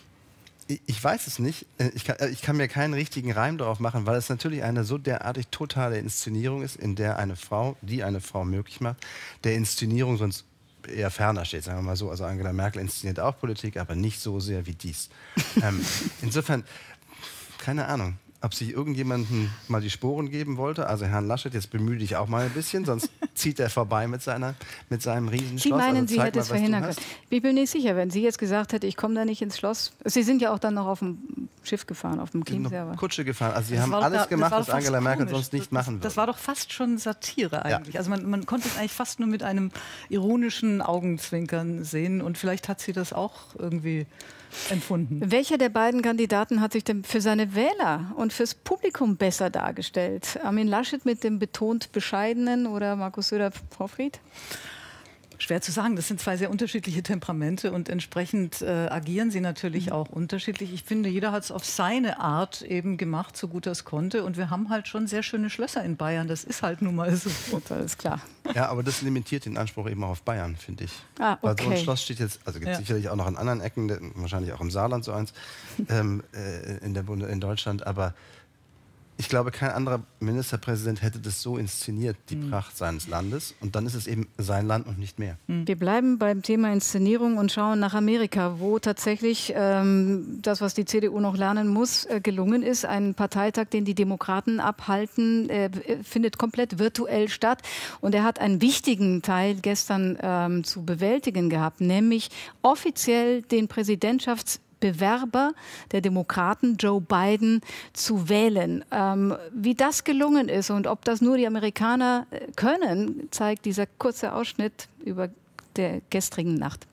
Ich weiß es nicht. Ich kann, ich kann mir keinen richtigen Reim darauf machen, weil es natürlich eine so derartig totale Inszenierung ist, in der eine Frau, die eine Frau möglich macht, der Inszenierung sonst eher ferner steht, sagen wir mal so. Also Angela Merkel inszeniert auch Politik, aber nicht so sehr wie dies. ähm, insofern, keine Ahnung, ob sich irgendjemandem mal die Sporen geben wollte. Also Herrn Laschet, jetzt bemühe dich auch mal ein bisschen, sonst zieht er vorbei mit, seiner, mit seinem Riesenschloss.
Sie meinen,
also
Sie hätte es verhindern können. Ich bin nicht sicher, wenn sie jetzt gesagt hätte, ich komme da nicht ins Schloss. Sie sind ja auch dann noch auf dem Schiff gefahren, auf dem Chiemsee.
Kutsche gefahren. Also Sie haben alles gemacht, was Angela Merkel sonst nicht machen würde.
Das war doch fast schon Satire eigentlich. Ja. Also man, man konnte es eigentlich fast nur mit einem ironischen Augenzwinkern sehen. Und vielleicht hat sie das auch irgendwie empfunden.
Welcher der beiden Kandidaten hat sich denn für seine Wähler und fürs Publikum besser dargestellt? Armin Laschet mit dem betont bescheidenen oder Markus Söder, Frau Fried?
Schwer zu sagen. Das sind zwei sehr unterschiedliche Temperamente und entsprechend äh, agieren sie natürlich mhm. auch unterschiedlich. Ich finde, jeder hat es auf seine Art eben gemacht, so gut er es konnte. Und wir haben halt schon sehr schöne Schlösser in Bayern. Das ist halt nun mal so.
Das ist klar.
Ja, aber das limitiert den Anspruch eben auch auf Bayern, finde ich.
Ah, okay.
Weil so ein Schloss steht jetzt, also gibt es ja. sicherlich auch noch an anderen Ecken, wahrscheinlich auch im Saarland so eins, ähm, äh, in, der Bunde, in Deutschland, aber ich glaube, kein anderer Ministerpräsident hätte das so inszeniert, die mhm. Pracht seines Landes. Und dann ist es eben sein Land und nicht mehr.
Wir bleiben beim Thema Inszenierung und schauen nach Amerika, wo tatsächlich ähm, das, was die C D U noch lernen muss, äh, gelungen ist. Ein Parteitag, den die Demokraten abhalten, äh, findet komplett virtuell statt. Und er hat einen wichtigen Teil gestern ähm, zu bewältigen gehabt, nämlich offiziell den Präsidentschafts- Bewerber der Demokraten, Joe Biden, zu wählen. Ähm, wie das gelungen ist und ob das nur die Amerikaner können, zeigt dieser kurze Ausschnitt über der gestrigen Nacht.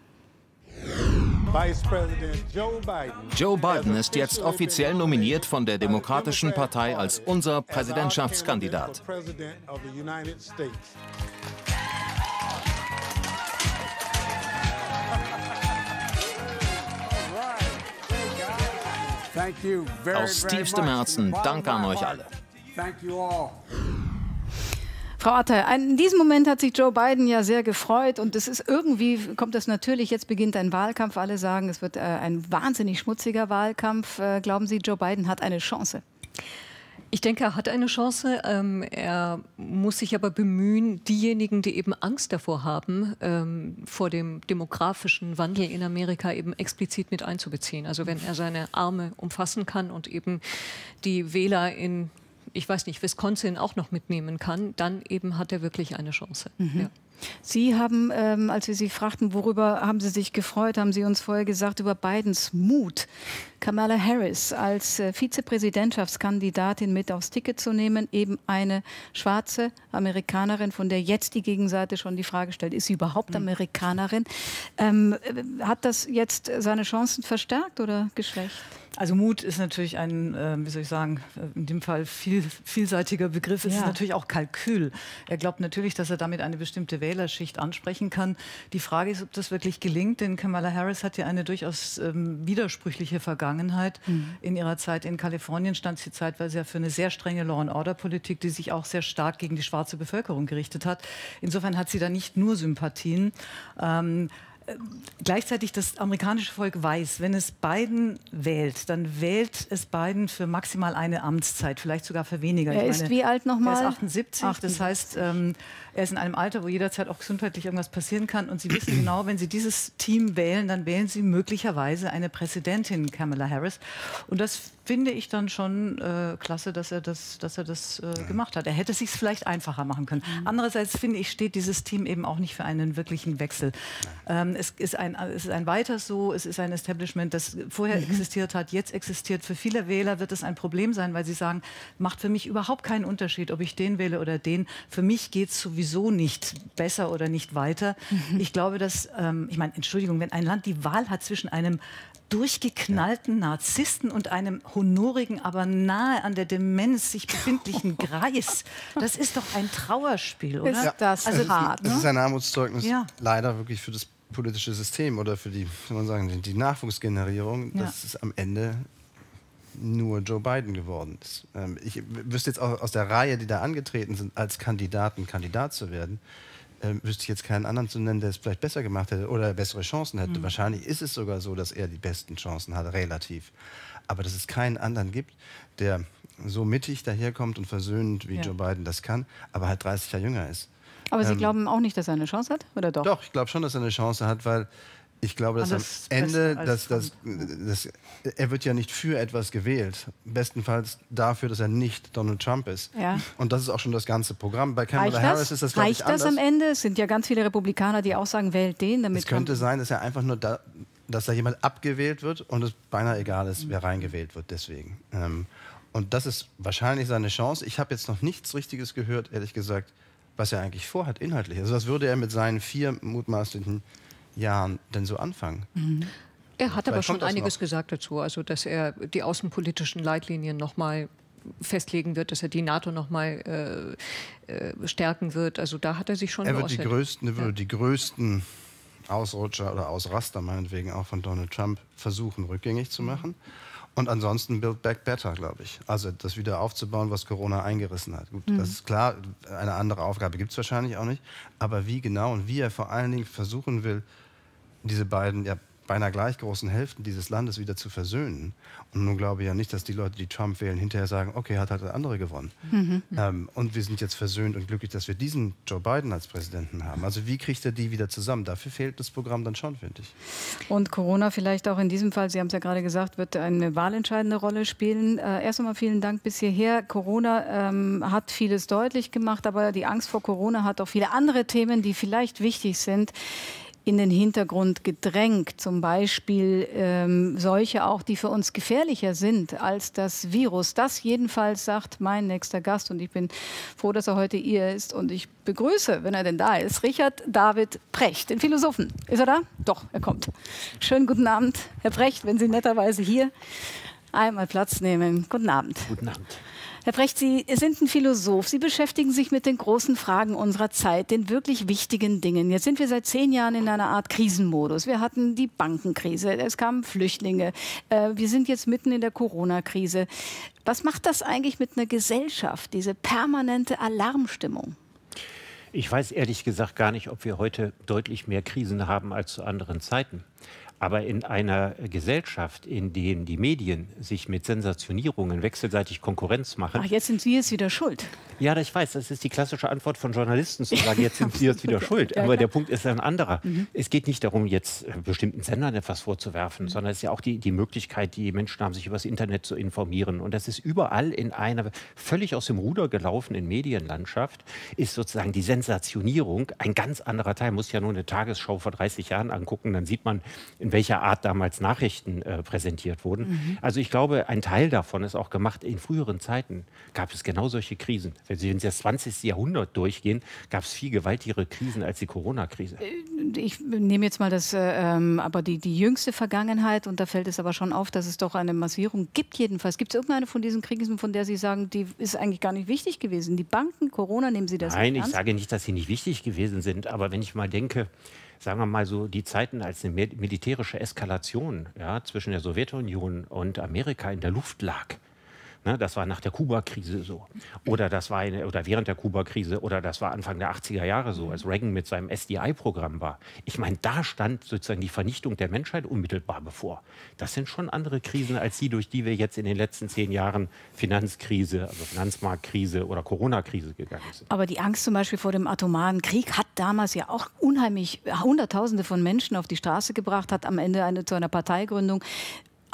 Joe Biden ist jetzt offiziell nominiert von der Demokratischen Partei als unser Präsidentschaftskandidat. Aus tiefstem Herzen Dank an euch alle.
Frau Attai, in diesem Moment hat sich Joe Biden ja sehr gefreut und es ist irgendwie, kommt das natürlich, jetzt beginnt ein Wahlkampf, alle sagen, es wird äh, ein wahnsinnig schmutziger Wahlkampf. Äh, glauben Sie, Joe Biden hat eine Chance?
Ich denke, er hat eine Chance. Ähm, er muss sich aber bemühen, diejenigen, die eben Angst davor haben, ähm, vor dem demografischen Wandel in Amerika eben explizit mit einzubeziehen. Also wenn er seine Arme umfassen kann und eben die Wähler in, ich weiß nicht, Wisconsin auch noch mitnehmen kann, dann eben hat er wirklich eine Chance.
Mhm.
Ja.
Sie haben, ähm, als wir Sie fragten, worüber haben Sie sich gefreut, haben Sie uns vorher gesagt, über Bidens Mut, Kamala Harris als äh, Vizepräsidentschaftskandidatin mit aufs Ticket zu nehmen, eben eine schwarze Amerikanerin, von der jetzt die Gegenseite schon die Frage stellt, ist sie überhaupt mhm. Amerikanerin? Ähm, hat das jetzt seine Chancen verstärkt oder geschwächt?
Also Mut ist natürlich ein, äh, wie soll ich sagen, in dem Fall viel, vielseitiger Begriff. Es ja. ist natürlich auch Kalkül. Er glaubt natürlich, dass er damit eine bestimmte Wählerschicht ansprechen kann. Die Frage ist, ob das wirklich gelingt, denn Kamala Harris hat ja eine durchaus ähm, widersprüchliche Vergangenheit. Mhm. In ihrer Zeit in Kalifornien stand sie zeitweise ja für eine sehr strenge Law-and-Order-Politik, die sich auch sehr stark gegen die schwarze Bevölkerung gerichtet hat. Insofern hat sie da nicht nur Sympathien. Ähm, Gleichzeitig das amerikanische Volk weiß, wenn es Biden wählt, dann wählt es Biden für maximal eine Amtszeit, vielleicht sogar für weniger.
Er ist wie alt nochmal?
Er ist achtundsiebzig, achtundsiebzig. Das heißt, ähm, er ist in einem Alter, wo jederzeit auch gesundheitlich irgendwas passieren kann. Und Sie wissen genau, wenn Sie dieses Team wählen, dann wählen Sie möglicherweise eine Präsidentin, Kamala Harris. Und das finde ich dann schon äh, klasse, dass er das, dass er das äh, gemacht hat. Er hätte es sich vielleicht einfacher machen können. Mhm. Andererseits finde ich, steht dieses Team eben auch nicht für einen wirklichen Wechsel. Ähm, es, ist ein, es ist ein weiter so, es ist ein Establishment, das vorher mhm. existiert hat, jetzt existiert. Für viele Wähler wird es ein Problem sein, weil sie sagen, macht für mich überhaupt keinen Unterschied, ob ich den wähle oder den. Für mich geht es sowieso nicht besser oder nicht weiter. Mhm. Ich glaube, dass, ähm, ich meine, Entschuldigung, wenn ein Land die Wahl hat zwischen einem durchgeknallten Narzissten und einem honorigen, aber nahe an der Demenz sich befindlichen Greis. Das ist doch ein Trauerspiel, oder?
Ist das
also
hart,
das
ne?
ist ein Armutszeugnis,
ja.
leider wirklich für das politische System oder für die, wie man sagen, die Nachwuchsgenerierung. Ja. Das ist am Ende nur Joe Biden geworden ist. Ich wüsste jetzt auch aus der Reihe, die da angetreten sind, als Kandidaten Kandidat zu werden, Ähm, wüsste ich jetzt keinen anderen zu nennen, der es vielleicht besser gemacht hätte oder bessere Chancen hätte. Mhm. Wahrscheinlich ist es sogar so, dass er die besten Chancen hat, relativ. Aber dass es keinen anderen gibt, der so mittig daherkommt und versöhnend, wie ja. Joe Biden das kann, aber halt dreißig Jahre jünger ist.
Aber Sie
ähm,
glauben auch nicht, dass er eine Chance hat, oder doch?
Doch, ich glaube schon, dass er eine Chance hat, weil ich glaube, dass
Alles
am Ende, dass, dass, dass, er wird ja nicht für etwas gewählt. Bestenfalls dafür, dass er nicht Donald Trump ist.
Ja.
Und das ist auch schon das ganze Programm. Bei Kamala
Reicht
Harris
das?
ist das, glaube ich,
Reicht das
anders.
am Ende? Es sind ja ganz viele Republikaner, die auch sagen, wählt den. Damit
es könnte sein, dass er einfach nur da, dass da jemand abgewählt wird und es beinahe egal ist, wer reingewählt wird. Deswegen. Ähm, und das ist wahrscheinlich seine Chance. Ich habe jetzt noch nichts Richtiges gehört, ehrlich gesagt, was er eigentlich vorhat, inhaltlich. Also was würde er mit seinen vier mutmaßlichen Jahren denn so anfangen?
Mhm. Er hat
Vielleicht
aber schon
kommt das
einiges
noch.
gesagt dazu, also dass er die außenpolitischen Leitlinien noch mal festlegen wird, dass er die NATO noch mal äh, äh, stärken wird. Also da hat er sich schon
Er wird die
geäußert.
größten, er
Ja.
würde die größten Ausrutscher oder Ausraster meinetwegen auch von Donald Trump versuchen rückgängig zu machen. Und ansonsten Build Back Better, glaube ich. Also das wieder aufzubauen, was Corona eingerissen hat. Gut, mhm. das ist klar, eine andere Aufgabe gibt es wahrscheinlich auch nicht. Aber wie genau und wie er vor allen Dingen versuchen will, diese beiden ja beinahe gleich großen Hälften dieses Landes wieder zu versöhnen. Und nun glaube ich ja nicht, dass die Leute, die Trump wählen, hinterher sagen, okay, hat halt der andere gewonnen. Mhm. Ähm, und wir sind jetzt versöhnt und glücklich, dass wir diesen Joe Biden als Präsidenten haben. Also wie kriegt er die wieder zusammen? Dafür fehlt das Programm dann schon, finde ich.
Und Corona vielleicht auch in diesem Fall, Sie haben es ja gerade gesagt, wird eine wahlentscheidende Rolle spielen. Äh, erst einmal vielen Dank bis hierher. Corona ähm, hat vieles deutlich gemacht, aber die Angst vor Corona hat auch viele andere Themen, die vielleicht wichtig sind, in den Hintergrund gedrängt. Zum Beispiel ähm, solche auch, die für uns gefährlicher sind als das Virus. Das jedenfalls sagt mein nächster Gast und ich bin froh, dass er heute hier ist und ich begrüße, wenn er denn da ist, Richard David Precht, den Philosophen. Ist er da? Doch, er kommt. Schönen guten Abend, Herr Precht, wenn Sie netterweise hier einmal Platz nehmen. Guten Abend.
Guten Abend.
Herr Precht, Sie sind ein Philosoph. Sie beschäftigen sich mit den großen Fragen unserer Zeit, den wirklich wichtigen Dingen. Jetzt sind wir seit zehn Jahren in einer Art Krisenmodus. Wir hatten die Bankenkrise, es kamen Flüchtlinge. Äh, wir sind jetzt mitten in der Corona-Krise. Was macht das eigentlich mit einer Gesellschaft, diese permanente Alarmstimmung?
Ich weiß ehrlich gesagt gar nicht, ob wir heute deutlich mehr Krisen haben als zu anderen Zeiten. Aber in einer Gesellschaft, in der die Medien sich mit Sensationierungen wechselseitig Konkurrenz machen...
Ach, jetzt sind Sie jetzt wieder schuld.
Ja, ich weiß, das ist die klassische Antwort von Journalisten, zu sagen, jetzt sind Sie jetzt wieder schuld.
Ja,
aber
klar.
der Punkt ist ein anderer.
Mhm.
Es geht nicht darum, jetzt bestimmten Sendern etwas vorzuwerfen, mhm. sondern es ist ja auch die, die Möglichkeit, die Menschen haben, sich über das Internet zu informieren. Und das ist überall in einer völlig aus dem Ruder gelaufenen Medienlandschaft, ist sozusagen die Sensationierung ein ganz anderer Teil. Man muss ja nur eine Tagesschau vor dreißig Jahren angucken, dann sieht man, in welcher Art damals Nachrichten äh, präsentiert wurden. Mhm. Also ich glaube, ein Teil davon ist auch gemacht. In früheren Zeiten gab es genau solche Krisen. Wenn Sie, wenn Sie das zwanzigste Jahrhundert durchgehen, gab es viel gewaltigere Krisen als die Corona-Krise.
Ich nehme jetzt mal das, ähm, aber die, die jüngste Vergangenheit, und da fällt es aber schon auf, dass es doch eine Massierung gibt jedenfalls. Gibt es irgendeine von diesen Krisen, von der Sie sagen, die ist eigentlich gar nicht wichtig gewesen? Die Banken, Corona, nehmen Sie das
Nein,
nicht ernst?
ich sage nicht, dass sie nicht wichtig gewesen sind, aber wenn ich mal denke, sagen wir mal so, die Zeiten, als eine militärische Eskalation ja, zwischen der Sowjetunion und Amerika in der Luft lag. Ne, das war nach der Kuba-Krise so. Oder das war eine, oder während der Kuba-Krise oder das war Anfang der achtziger Jahre so, als Reagan mit seinem S D I-Programm war. Ich meine, da stand sozusagen die Vernichtung der Menschheit unmittelbar bevor. Das sind schon andere Krisen als die, durch die wir jetzt in den letzten zehn Jahren Finanzkrise, also Finanzmarktkrise oder Corona-Krise gegangen sind.
Aber die Angst zum Beispiel vor dem atomaren Krieg hat damals ja auch unheimlich Hunderttausende von Menschen auf die Straße gebracht, hat am Ende eine, zu einer Parteigründung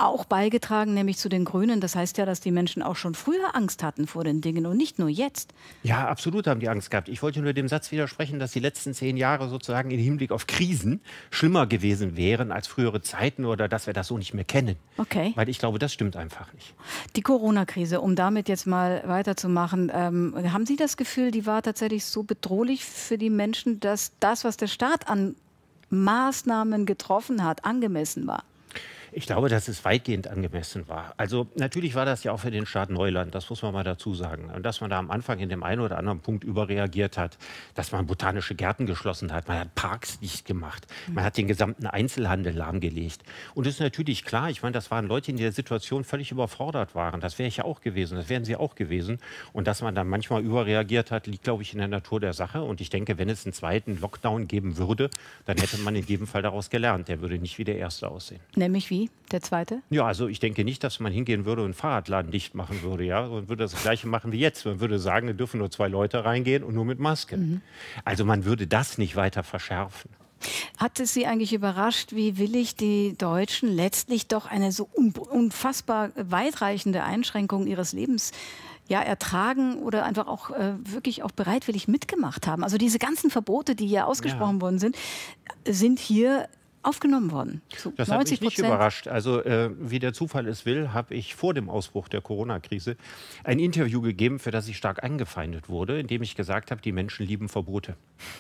auch beigetragen, nämlich zu den Grünen. Das heißt ja, dass die Menschen auch schon früher Angst hatten vor den Dingen und nicht nur jetzt.
Ja, absolut haben die Angst gehabt. Ich wollte nur dem Satz widersprechen, dass die letzten zehn Jahre sozusagen im Hinblick auf Krisen schlimmer gewesen wären als frühere Zeiten oder dass wir das so nicht mehr kennen.
Okay.
Weil ich glaube, das stimmt einfach nicht.
Die Corona-Krise, um damit jetzt mal weiterzumachen, ähm, haben Sie das Gefühl, die war tatsächlich so bedrohlich für die Menschen, dass das, was der Staat an Maßnahmen getroffen hat, angemessen war?
Ich glaube, dass es weitgehend angemessen war. Also natürlich war das ja auch für den Staat Neuland, das muss man mal dazu sagen. Und dass man da am Anfang in dem einen oder anderen Punkt überreagiert hat, dass man botanische Gärten geschlossen hat, man hat Parks dicht gemacht, man hat den gesamten Einzelhandel lahmgelegt. Und es ist natürlich klar, ich meine, das waren Leute, die in der Situation völlig überfordert waren. Das wäre ich ja auch gewesen, das wären sie auch gewesen. Und dass man dann manchmal überreagiert hat, liegt, glaube ich, in der Natur der Sache. Und ich denke, wenn es einen zweiten Lockdown geben würde, dann hätte man in jedem Fall daraus gelernt. Der würde nicht wie der erste aussehen.
Nämlich wie? Der zweite?
Ja, also ich denke nicht, dass man hingehen würde und einen Fahrradladen dicht machen würde. Ja? Man würde das Gleiche machen wie jetzt. Man würde sagen, da dürfen nur zwei Leute reingehen und nur mit Maske. Mhm. Also man würde das nicht weiter verschärfen.
Hat es Sie eigentlich überrascht, wie willig die Deutschen letztlich doch eine so unfassbar weitreichende Einschränkung ihres Lebens ja, ertragen oder einfach auch äh, wirklich auch bereitwillig mitgemacht haben? Also diese ganzen Verbote, die hier ausgesprochen ja. worden sind, sind hier aufgenommen worden. Zu
das hat mich nicht überrascht. Also äh, wie der Zufall es will, habe ich vor dem Ausbruch der Corona-Krise ein Interview gegeben, für das ich stark angefeindet wurde, in dem ich gesagt habe, die Menschen lieben Verbote.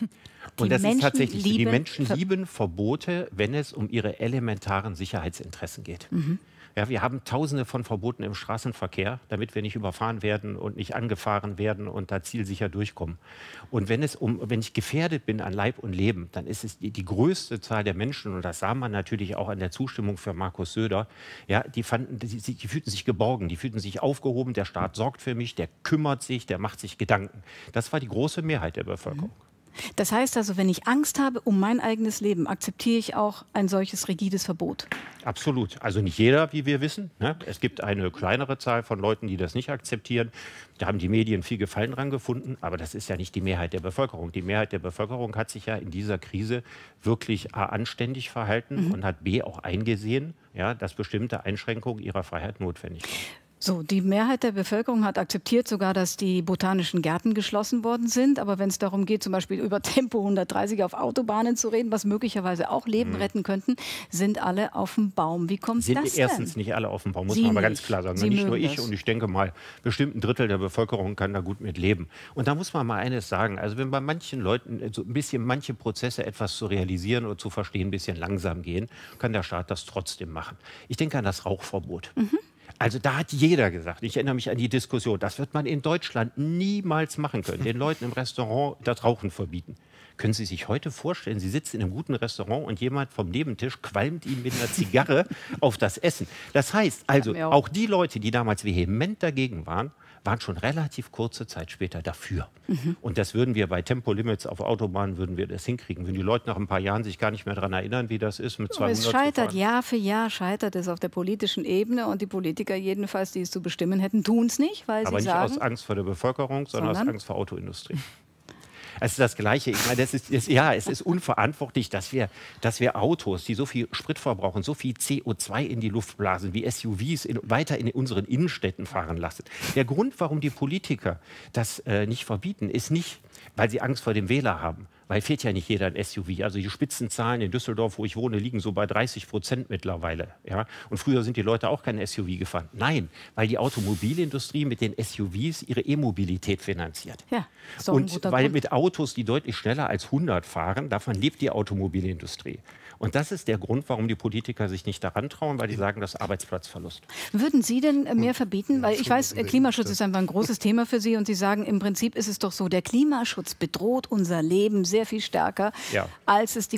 Und das ist tatsächlich so. Die Menschen lieben Verbote, wenn es um ihre elementaren Sicherheitsinteressen geht. Mhm. Ja, wir haben Tausende von Verboten im Straßenverkehr, damit wir nicht überfahren werden und nicht angefahren werden und da zielsicher durchkommen. Und wenn, es um, wenn ich gefährdet bin an Leib und Leben, dann ist es die, die größte Zahl der Menschen, und das sah man natürlich auch an der Zustimmung für Markus Söder, ja, die, fanden, die, die fühlten sich geborgen, die fühlten sich aufgehoben, der Staat sorgt für mich, der kümmert sich, der macht sich Gedanken. Das war die große Mehrheit der Bevölkerung. Mhm.
Das heißt also, wenn ich Angst habe um mein eigenes Leben, akzeptiere ich auch ein solches rigides Verbot?
Absolut. Also nicht jeder, wie wir wissen. Ne? Es gibt eine kleinere Zahl von Leuten, die das nicht akzeptieren. Da haben die Medien viel Gefallen dran gefunden. Aber das ist ja nicht die Mehrheit der Bevölkerung. Die Mehrheit der Bevölkerung hat sich ja in dieser Krise wirklich A, anständig verhalten mhm. und hat B, auch eingesehen, ja, dass bestimmte Einschränkungen ihrer Freiheit notwendig sind.
So, die Mehrheit der Bevölkerung hat akzeptiert sogar, dass die botanischen Gärten geschlossen worden sind. Aber wenn es darum geht, zum Beispiel über Tempo hundertdreißig auf Autobahnen zu reden, was möglicherweise auch Leben mhm. retten könnten, sind alle auf dem Baum. Wie kommt
sind
das denn?
Erstens nicht alle auf dem Baum, muss
Sie
man mal
nicht.
ganz klar sagen.
Sie
nicht nur ich
das.
Und ich denke mal, bestimmt ein Drittel der Bevölkerung kann da gut mit leben. Und da muss man mal eines sagen. Also wenn bei manchen Leuten so ein bisschen manche Prozesse etwas zu realisieren oder zu verstehen, ein bisschen langsam gehen, kann der Staat das trotzdem machen. Ich denke an das Rauchverbot. Mhm. Also da hat jeder gesagt, ich erinnere mich an die Diskussion, das wird man in Deutschland niemals machen können, den Leuten im Restaurant das Rauchen verbieten. Können Sie sich heute vorstellen, Sie sitzen in einem guten Restaurant und jemand vom Nebentisch qualmt Ihnen mit einer Zigarre auf das Essen. Das heißt also, auch. auch die Leute, die damals vehement dagegen waren, waren schon relativ kurze Zeit später dafür. Mhm. Und das würden wir bei Tempolimits auf Autobahnen, würden wir das hinkriegen. Wenn die Leute nach ein paar Jahren sich gar nicht mehr daran erinnern, wie das ist, mit zweihundert
es scheitert, Jahr für Jahr scheitert es auf der politischen Ebene und die Politiker jedenfalls, die es zu bestimmen hätten, tun es nicht, weil
Aber
sie
nicht
sagen...
aus Angst vor der Bevölkerung, sondern, sondern? aus Angst vor Autoindustrie. Es ist das Gleiche. Ich meine, das ist, ist, ja, es ist unverantwortlich, dass wir, dass wir Autos, die so viel Sprit verbrauchen, so viel C O zwei in die Luft blasen, wie S U Vs in, weiter in unseren Innenstädten fahren lassen. Der Grund, warum die Politiker das äh, nicht verbieten, ist nicht, weil sie Angst vor dem Wähler haben. Weil fährt ja nicht jeder ein S U V. Also die Spitzenzahlen in Düsseldorf, wo ich wohne, liegen so bei dreißig Prozent mittlerweile. Ja? Und früher sind die Leute auch kein S U V gefahren. Nein, weil die Automobilindustrie mit den S U Vs ihre E-Mobilität finanziert. Ja, so und weil Grund. Mit Autos, die deutlich schneller als hundert fahren, davon lebt die Automobilindustrie. Und das ist der Grund, warum die Politiker sich nicht daran trauen, weil die sagen, das ist Arbeitsplatzverlust.
Würden Sie denn mehr verbieten? Weil ich weiß, Klimaschutz ist einfach ein großes Thema für Sie und Sie sagen, im Prinzip ist es doch so, der Klimaschutz bedroht unser Leben sehr viel stärker, ja. als es die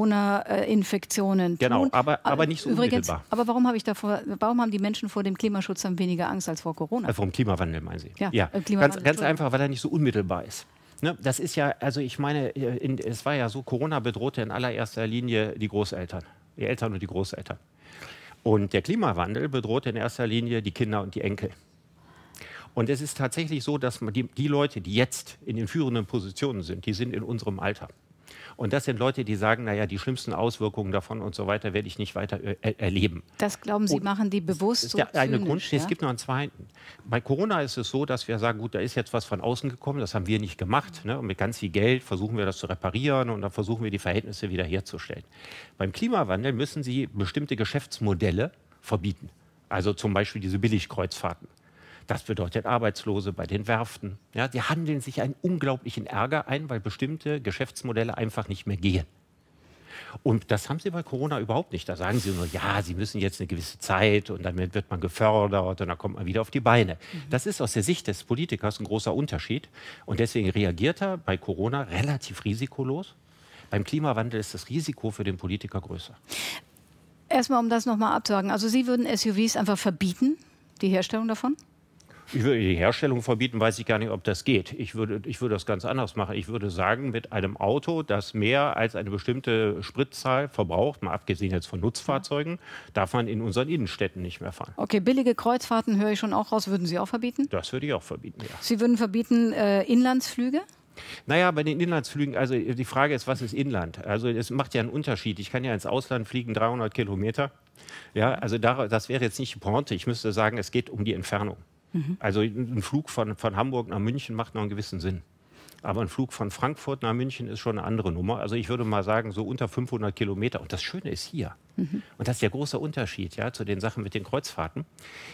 Corona-Infektionen tun.
Genau, aber, aber nicht so
Übrigens,
unmittelbar.
Aber warum, habe ich davor, warum haben die Menschen vor dem Klimaschutz dann weniger Angst als vor Corona?
Also vor dem Klimawandel, meinen Sie?
Ja,
ja. Ganz, ganz einfach, weil er nicht so unmittelbar ist. Ne, das ist ja, also ich meine, in, es war ja so, Corona bedrohte in allererster Linie die Großeltern, die Eltern und die Großeltern. Und der Klimawandel bedroht in erster Linie die Kinder und die Enkel. Und es ist tatsächlich so, dass die, die Leute, die jetzt in den führenden Positionen sind, die sind in unserem Alter. Und das sind Leute, die sagen, naja, die schlimmsten Auswirkungen davon und so weiter werde ich nicht weiter er erleben.
Das glauben Sie,
und
machen die bewusst so
der eine
zynisch,
Grund,
ja?
Es gibt noch einen zweiten. Bei Corona ist es so, dass wir sagen, gut, da ist jetzt was von außen gekommen, das haben wir nicht gemacht. Ne? Und mit ganz viel Geld versuchen wir das zu reparieren und dann versuchen wir die Verhältnisse wiederherzustellen. Beim Klimawandel müssen Sie bestimmte Geschäftsmodelle verbieten. Also zum Beispiel diese Billigkreuzfahrten. Das bedeutet Arbeitslose bei den Werften. Ja, die handeln sich einen unglaublichen Ärger ein, weil bestimmte Geschäftsmodelle einfach nicht mehr gehen. Und das haben sie bei Corona überhaupt nicht. Da sagen sie nur, ja, sie müssen jetzt eine gewisse Zeit und dann wird man gefördert und dann kommt man wieder auf die Beine. Mhm. Das ist aus der Sicht des Politikers ein großer Unterschied. Und deswegen reagiert er bei Corona relativ risikolos. Beim Klimawandel ist das Risiko für den Politiker größer.
Erstmal, um das nochmal abzusagen. Also Sie würden S U Vs einfach verbieten, die Herstellung davon?
Ich würde die Herstellung verbieten, weiß ich gar nicht, ob das geht. Ich würde, ich würde das ganz anders machen. Ich würde sagen, mit einem Auto, das mehr als eine bestimmte Spritzahl verbraucht, mal abgesehen jetzt von Nutzfahrzeugen, darf man in unseren Innenstädten nicht mehr fahren.
Okay, billige Kreuzfahrten höre ich schon auch raus. Würden Sie auch verbieten?
Das würde ich auch verbieten, ja.
Sie würden verbieten äh, Inlandsflüge?
Naja, bei den Inlandsflügen, also die Frage ist, was ist Inland? Also es macht ja einen Unterschied. Ich kann ja ins Ausland fliegen, dreihundert Kilometer. Ja, also da, das wäre jetzt nicht die Pointe. Ich müsste sagen, es geht um die Entfernung. Mhm. Also ein Flug von, von Hamburg nach München macht noch einen gewissen Sinn. Aber ein Flug von Frankfurt nach München ist schon eine andere Nummer. Also ich würde mal sagen, so unter fünfhundert Kilometer. Und das Schöne ist hier, mhm. und das ist der große Unterschied, ja, zu den Sachen mit den Kreuzfahrten,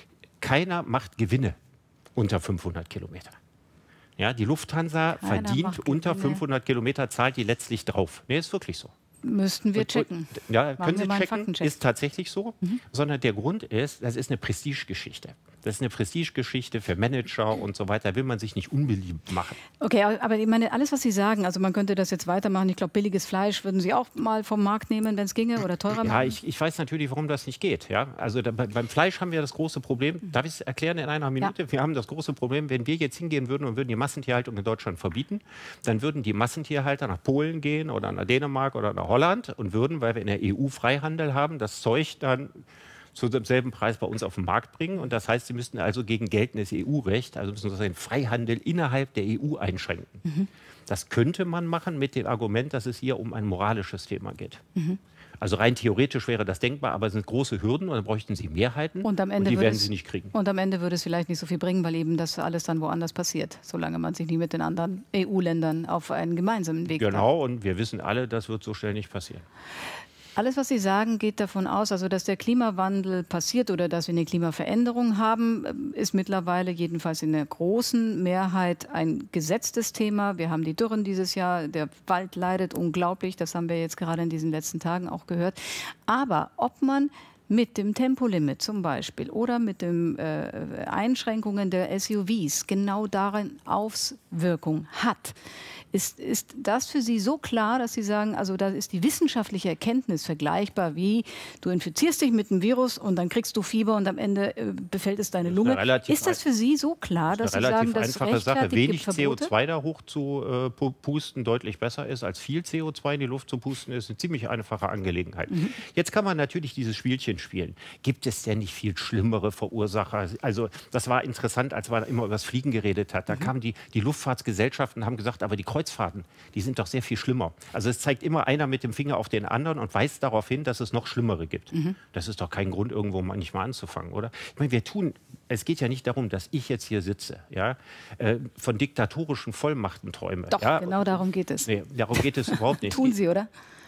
keiner macht Gewinne unter fünfhundert Kilometer. Ja, die Lufthansa Keiner verdient unter fünfhundert Kilometer, zahlt die letztlich drauf. Nee, ist wirklich so.
Müssten wir checken.
Ja, können Sie checken, ist tatsächlich so. Mhm. Sondern der Grund ist, das ist eine Prestigegeschichte. Das ist eine Prestigegeschichte für Manager und so weiter. Da will man sich nicht unbeliebt machen.
Okay, aber ich meine, alles, was Sie sagen, also man könnte das jetzt weitermachen. Ich glaube, billiges Fleisch würden Sie auch mal vom Markt nehmen, wenn es ginge, oder teurer machen?
Ja, ich, ich weiß natürlich, warum das nicht geht. Ja? Also da, beim Fleisch haben wir das große Problem. Darf ich es erklären in einer Minute? Ja. Wir haben das große Problem, wenn wir jetzt hingehen würden und würden die Massentierhaltung in Deutschland verbieten, dann würden die Massentierhalter nach Polen gehen oder nach Dänemark oder nach Holland und würden, weil wir in der E U Freihandel haben, das Zeug dann zu demselben Preis bei uns auf den Markt bringen. Und das heißt, sie müssten also gegen geltendes E U-Recht, also müssen sie den Freihandel innerhalb der E U einschränken. Mhm. Das könnte man machen mit dem Argument, dass es hier um ein moralisches Thema geht. Mhm. Also rein theoretisch wäre das denkbar, aber es sind große Hürden und dann bräuchten sie Mehrheiten
und, am Ende
und die werden
es,
sie nicht kriegen.
Und am Ende würde es vielleicht nicht so viel bringen, weil eben das alles dann woanders passiert, solange man sich nicht mit den anderen E U-Ländern auf einen gemeinsamen Weg
Genau,
kann.
Und wir wissen alle, das wird so schnell nicht passieren.
Alles, was Sie sagen, geht davon aus, also dass der Klimawandel passiert oder dass wir eine Klimaveränderung haben, ist mittlerweile jedenfalls in der großen Mehrheit ein gesetztes Thema. Wir haben die Dürren dieses Jahr, der Wald leidet unglaublich, das haben wir jetzt gerade in diesen letzten Tagen auch gehört. Aber ob man mit dem Tempolimit zum Beispiel oder mit den äh, Einschränkungen der S U Vs genau darin Auswirkung hat, Ist, ist das für Sie so klar, dass Sie sagen, also da ist die wissenschaftliche Erkenntnis vergleichbar wie, du infizierst dich mit dem Virus und dann kriegst du Fieber und am Ende äh, befällt es deine Lunge. Ist, ist das für Sie so klar, dass Sie sagen, dass
einfache Sache, wenig C O zwei da hoch zu äh, pusten deutlich besser ist, als viel C O zwei in die Luft zu pusten, ist eine ziemlich einfache Angelegenheit. Mhm. Jetzt kann man natürlich dieses Spielchen spielen. Gibt es denn nicht viel schlimmere Verursacher? Also das war interessant, als man immer über das Fliegen geredet hat. Da mhm. kamen die, die Luftfahrtsgesellschaften und haben gesagt, aber die Kreuzfahrten, die sind doch sehr viel schlimmer. Also es zeigt immer einer mit dem Finger auf den anderen und weist darauf hin, dass es noch Schlimmere gibt. Mhm. Das ist doch kein Grund, irgendwo mal nicht mal anzufangen, oder? Ich meine, wir tun, es geht ja nicht darum, dass ich jetzt hier sitze, ja, äh, von diktatorischen Vollmachten träume.
Doch,
ja?
genau darum geht es.
Nee, darum geht es überhaupt nicht.
Tun Sie, oder?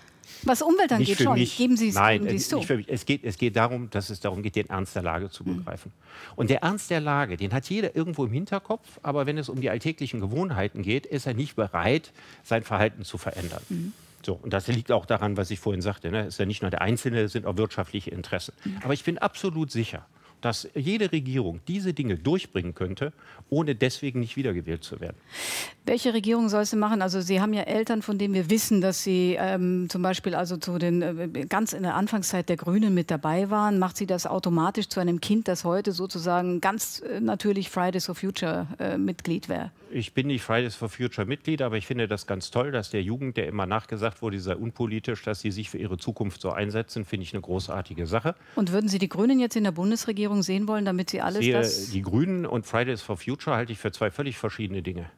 Was Umwelt angeht, schon.
Mich.
Geben Sie es
Nein,
es
nicht für mich. Es geht, es geht darum, dass es darum geht, den Ernst der Lage zu begreifen. Mhm. Und der Ernst der Lage, den hat jeder irgendwo im Hinterkopf, aber wenn es um die alltäglichen Gewohnheiten geht, ist er nicht bereit, sein Verhalten zu verändern. Mhm. So, und das liegt auch daran, was ich vorhin sagte. Ne? Es ist ja nicht nur der Einzelne, es sind auch wirtschaftliche Interessen. Mhm. Aber ich bin absolut sicher, dass jede Regierung diese Dinge durchbringen könnte, ohne deswegen nicht wiedergewählt zu werden.
Welche Regierung soll es denn machen? Also Sie haben ja Eltern, von denen wir wissen, dass sie ähm, zum Beispiel also zu den äh, ganz in der Anfangszeit der Grünen mit dabei waren. Macht sie das automatisch zu einem Kind, das heute sozusagen ganz äh, natürlich Fridays for Future äh, Mitglied wäre?
Ich bin nicht Fridays for Future Mitglied, aber ich finde das ganz toll, dass der Jugend, der immer nachgesagt wurde, sei unpolitisch, dass sie sich für ihre Zukunft so einsetzen, finde ich eine großartige Sache.
Und würden Sie die Grünen jetzt in der Bundesregierung sehen wollen, damit Sie alles
Sehe,
das...
Die Grünen und Fridays for Future halte ich für zwei völlig verschiedene Dinge.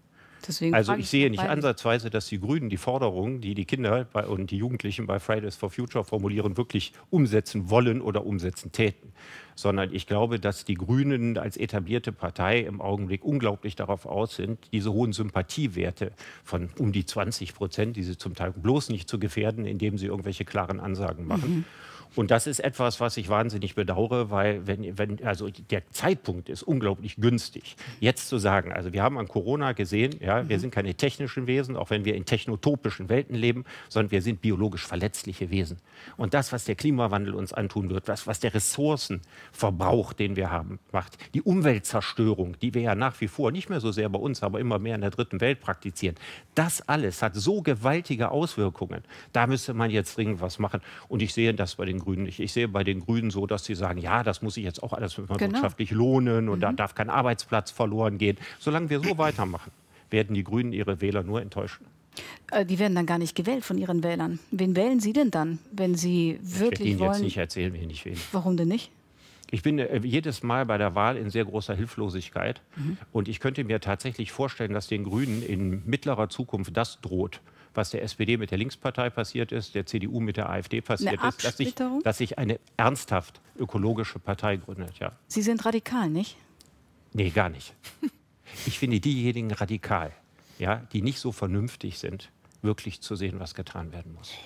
Deswegen
also ich sehe nicht
beiden.
ansatzweise, dass die Grünen die Forderungen, die die Kinder bei, und die Jugendlichen bei Fridays for Future formulieren, wirklich umsetzen wollen oder umsetzen täten. Sondern ich glaube, dass die Grünen als etablierte Partei im Augenblick unglaublich darauf aus sind, diese hohen Sympathiewerte von um die zwanzig Prozent, diese zum Teil bloß nicht zu gefährden, indem sie irgendwelche klaren Ansagen machen. Mhm. Und das ist etwas, was ich wahnsinnig bedauere, weil wenn, wenn, also der Zeitpunkt ist unglaublich günstig, jetzt zu sagen, also wir haben an Corona gesehen, ja, wir sind keine technischen Wesen, auch wenn wir in technotopischen Welten leben, sondern wir sind biologisch verletzliche Wesen. Und das, was der Klimawandel uns antun wird, was, was der Ressourcenverbrauch, den wir haben, macht, die Umweltzerstörung, die wir ja nach wie vor nicht mehr so sehr bei uns, aber immer mehr in der dritten Welt praktizieren, das alles hat so gewaltige Auswirkungen. Da müsste man jetzt dringend was machen. Und ich sehe das bei den Grünen nicht. Ich sehe bei den Grünen so, dass sie sagen, ja, das muss sich jetzt auch alles genau. wirtschaftlich lohnen und mhm. da darf kein Arbeitsplatz verloren gehen. Solange wir so weitermachen, werden die Grünen ihre Wähler nur enttäuschen.
Die werden dann gar nicht gewählt von ihren Wählern. Wen wählen Sie denn dann, wenn Sie wirklich
ich werde Ihnen
wollen?
jetzt nicht erzählen, wen ich wähle.
Warum denn nicht?
Ich bin äh, jedes Mal bei der Wahl in sehr großer Hilflosigkeit. Mhm. Und ich könnte mir tatsächlich vorstellen, dass den Grünen in mittlerer Zukunft das droht, was der S P D mit der Linkspartei passiert ist, der C D U mit der AfD passiert ist, dass sich, dass sich eine ernsthaft ökologische Partei gründet. Ja.
Sie sind radikal, nicht?
Nee, gar nicht. Ich finde diejenigen radikal, ja, die nicht so vernünftig sind, wirklich zu sehen, was getan werden muss.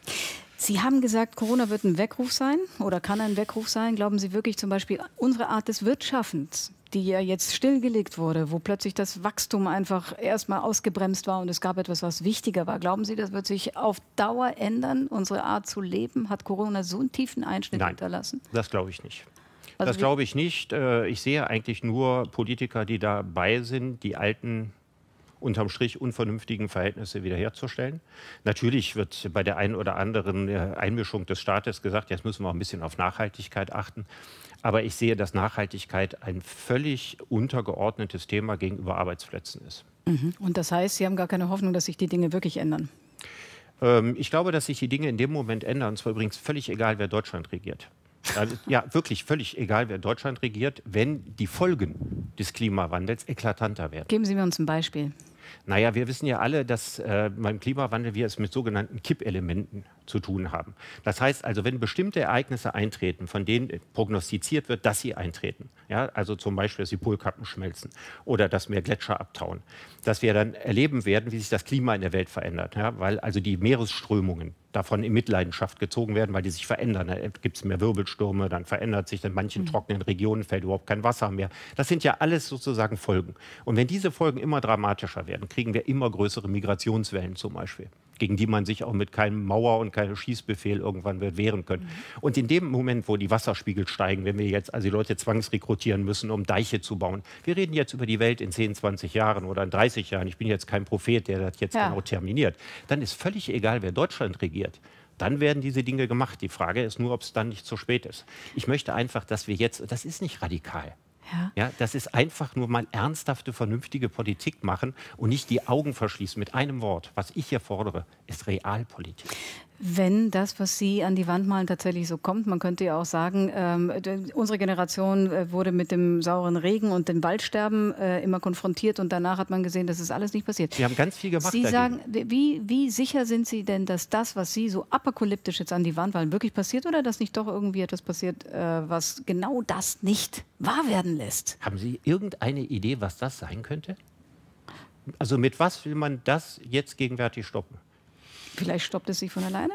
Sie haben gesagt, Corona wird ein Weckruf sein oder kann ein Weckruf sein. Glauben Sie wirklich zum Beispiel unsere Art des Wirtschaftens, die ja jetzt stillgelegt wurde, wo plötzlich das Wachstum einfach erstmal ausgebremst war und es gab etwas, was wichtiger war. Glauben Sie, das wird sich auf Dauer ändern, unsere Art zu leben? Hat Corona so einen tiefen Einschnitt
Nein, hinterlassen? Das glaube ich nicht. Also das glaube ich nicht. Ich sehe eigentlich nur Politiker, die dabei sind, die alten, unterm Strich unvernünftigen Verhältnisse wiederherzustellen. Natürlich wird bei der einen oder anderen Einmischung des Staates gesagt, jetzt müssen wir auch ein bisschen auf Nachhaltigkeit achten. Aber ich sehe, dass Nachhaltigkeit ein völlig untergeordnetes Thema gegenüber Arbeitsplätzen ist.
Mhm. Und das heißt, Sie haben gar keine Hoffnung, dass sich die Dinge wirklich ändern?
Ähm, ich glaube, dass sich die Dinge in dem Moment ändern. Und zwar übrigens völlig egal, wer Deutschland regiert. Also, ja, wirklich völlig egal, wer Deutschland regiert, wenn die Folgen des Klimawandels eklatanter werden.
Geben Sie mir uns ein Beispiel.
Naja, wir wissen ja alle, dass äh, beim Klimawandel wir es mit sogenannten Kippelementen zu tun haben. Das heißt also, wenn bestimmte Ereignisse eintreten, von denen prognostiziert wird, dass sie eintreten, ja, also zum Beispiel, dass die Polkappen schmelzen oder dass mehr Gletscher abtauen, dass wir dann erleben werden, wie sich das Klima in der Welt verändert, ja, weil also die Meeresströmungen davon in Mitleidenschaft gezogen werden, weil die sich verändern. Da gibt es mehr Wirbelstürme, dann verändert sich in manchen mhm. trockenen Regionen, fällt überhaupt kein Wasser mehr. Das sind ja alles sozusagen Folgen. Und wenn diese Folgen immer dramatischer werden, kriegen wir immer größere Migrationswellen zum Beispiel, gegen die man sich auch mit keinem Mauer- und keinem Schießbefehl irgendwann wird wehren können. Mhm. Und in dem Moment, wo die Wasserspiegel steigen, wenn wir jetzt also die Leute zwangsrekrutieren müssen, um Deiche zu bauen, wir reden jetzt über die Welt in zehn, zwanzig Jahren oder in dreißig Jahren, ich bin jetzt kein Prophet, der das jetzt ja. genau terminiert, dann ist völlig egal, wer Deutschland regiert. Dann werden diese Dinge gemacht. Die Frage ist nur, ob es dann nicht zu spät ist. Ich möchte einfach, dass wir jetzt, das ist nicht radikal. Ja. Ja, das ist einfach nur mal ernsthafte, vernünftige Politik machen und nicht die Augen verschließen mit einem Wort. Was ich hier fordere, ist Realpolitik.
Wenn das, was Sie an die Wand malen, tatsächlich so kommt, man könnte ja auch sagen, ähm, unsere Generation äh, wurde mit dem sauren Regen und dem Waldsterben äh, immer konfrontiert und danach hat man gesehen, dass es alles nicht passiert.
Wir haben ganz viel gemacht.
Sie dagegen. sagen, wie, wie sicher sind Sie denn, dass das, was Sie so apokalyptisch jetzt an die Wand malen, wirklich passiert oder dass nicht doch irgendwie etwas passiert, äh, was genau das nicht wahr werden lässt?
Haben Sie irgendeine Idee, was das sein könnte? Also mit was will man das jetzt gegenwärtig stoppen?
Vielleicht stoppt es sich von alleine?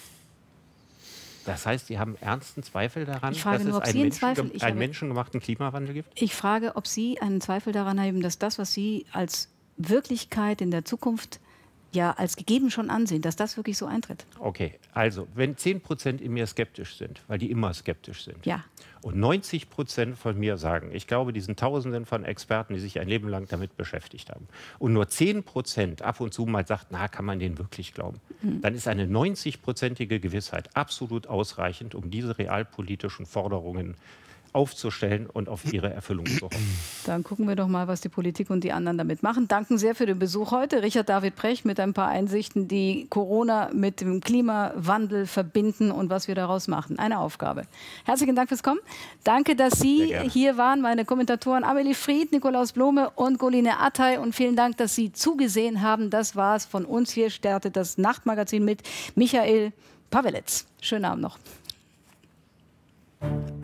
Das heißt, Sie haben ernsten Zweifel daran,
ich frage
dass
nur,
es einen, Menschen, Zweifel, einen menschengemachten Klimawandel gibt?
Ich frage, ob Sie einen Zweifel daran haben, dass das, was Sie als Wirklichkeit in der Zukunft ja als gegeben schon ansehen, dass das wirklich so eintritt.
Okay, also wenn zehn Prozent in mir skeptisch sind, weil die immer skeptisch sind,
ja.
und neunzig Prozent von mir sagen, ich glaube diesen Tausenden von Experten, die sich ein Leben lang damit beschäftigt haben, und nur zehn Prozent ab und zu mal sagt, na, kann man denen wirklich glauben, mhm. dann ist eine neunzig-prozentige Gewissheit absolut ausreichend, um diese realpolitischen Forderungen aufzustellen und auf ihre Erfüllung zu hoffen.
Dann gucken wir doch mal, was die Politik und die anderen damit machen. Danken sehr für den Besuch heute. Richard David Precht mit ein paar Einsichten, die Corona mit dem Klimawandel verbinden und was wir daraus machen. Eine Aufgabe. Herzlichen Dank fürs Kommen. Danke, dass Sie hier waren, meine Kommentatoren Amelie Fried, Nikolaus Blome und Goline Attay. Und vielen Dank, dass Sie zugesehen haben. Das war es von uns. Hier startet das Nachtmagazin mit Michael Pavelec. Schönen Abend noch.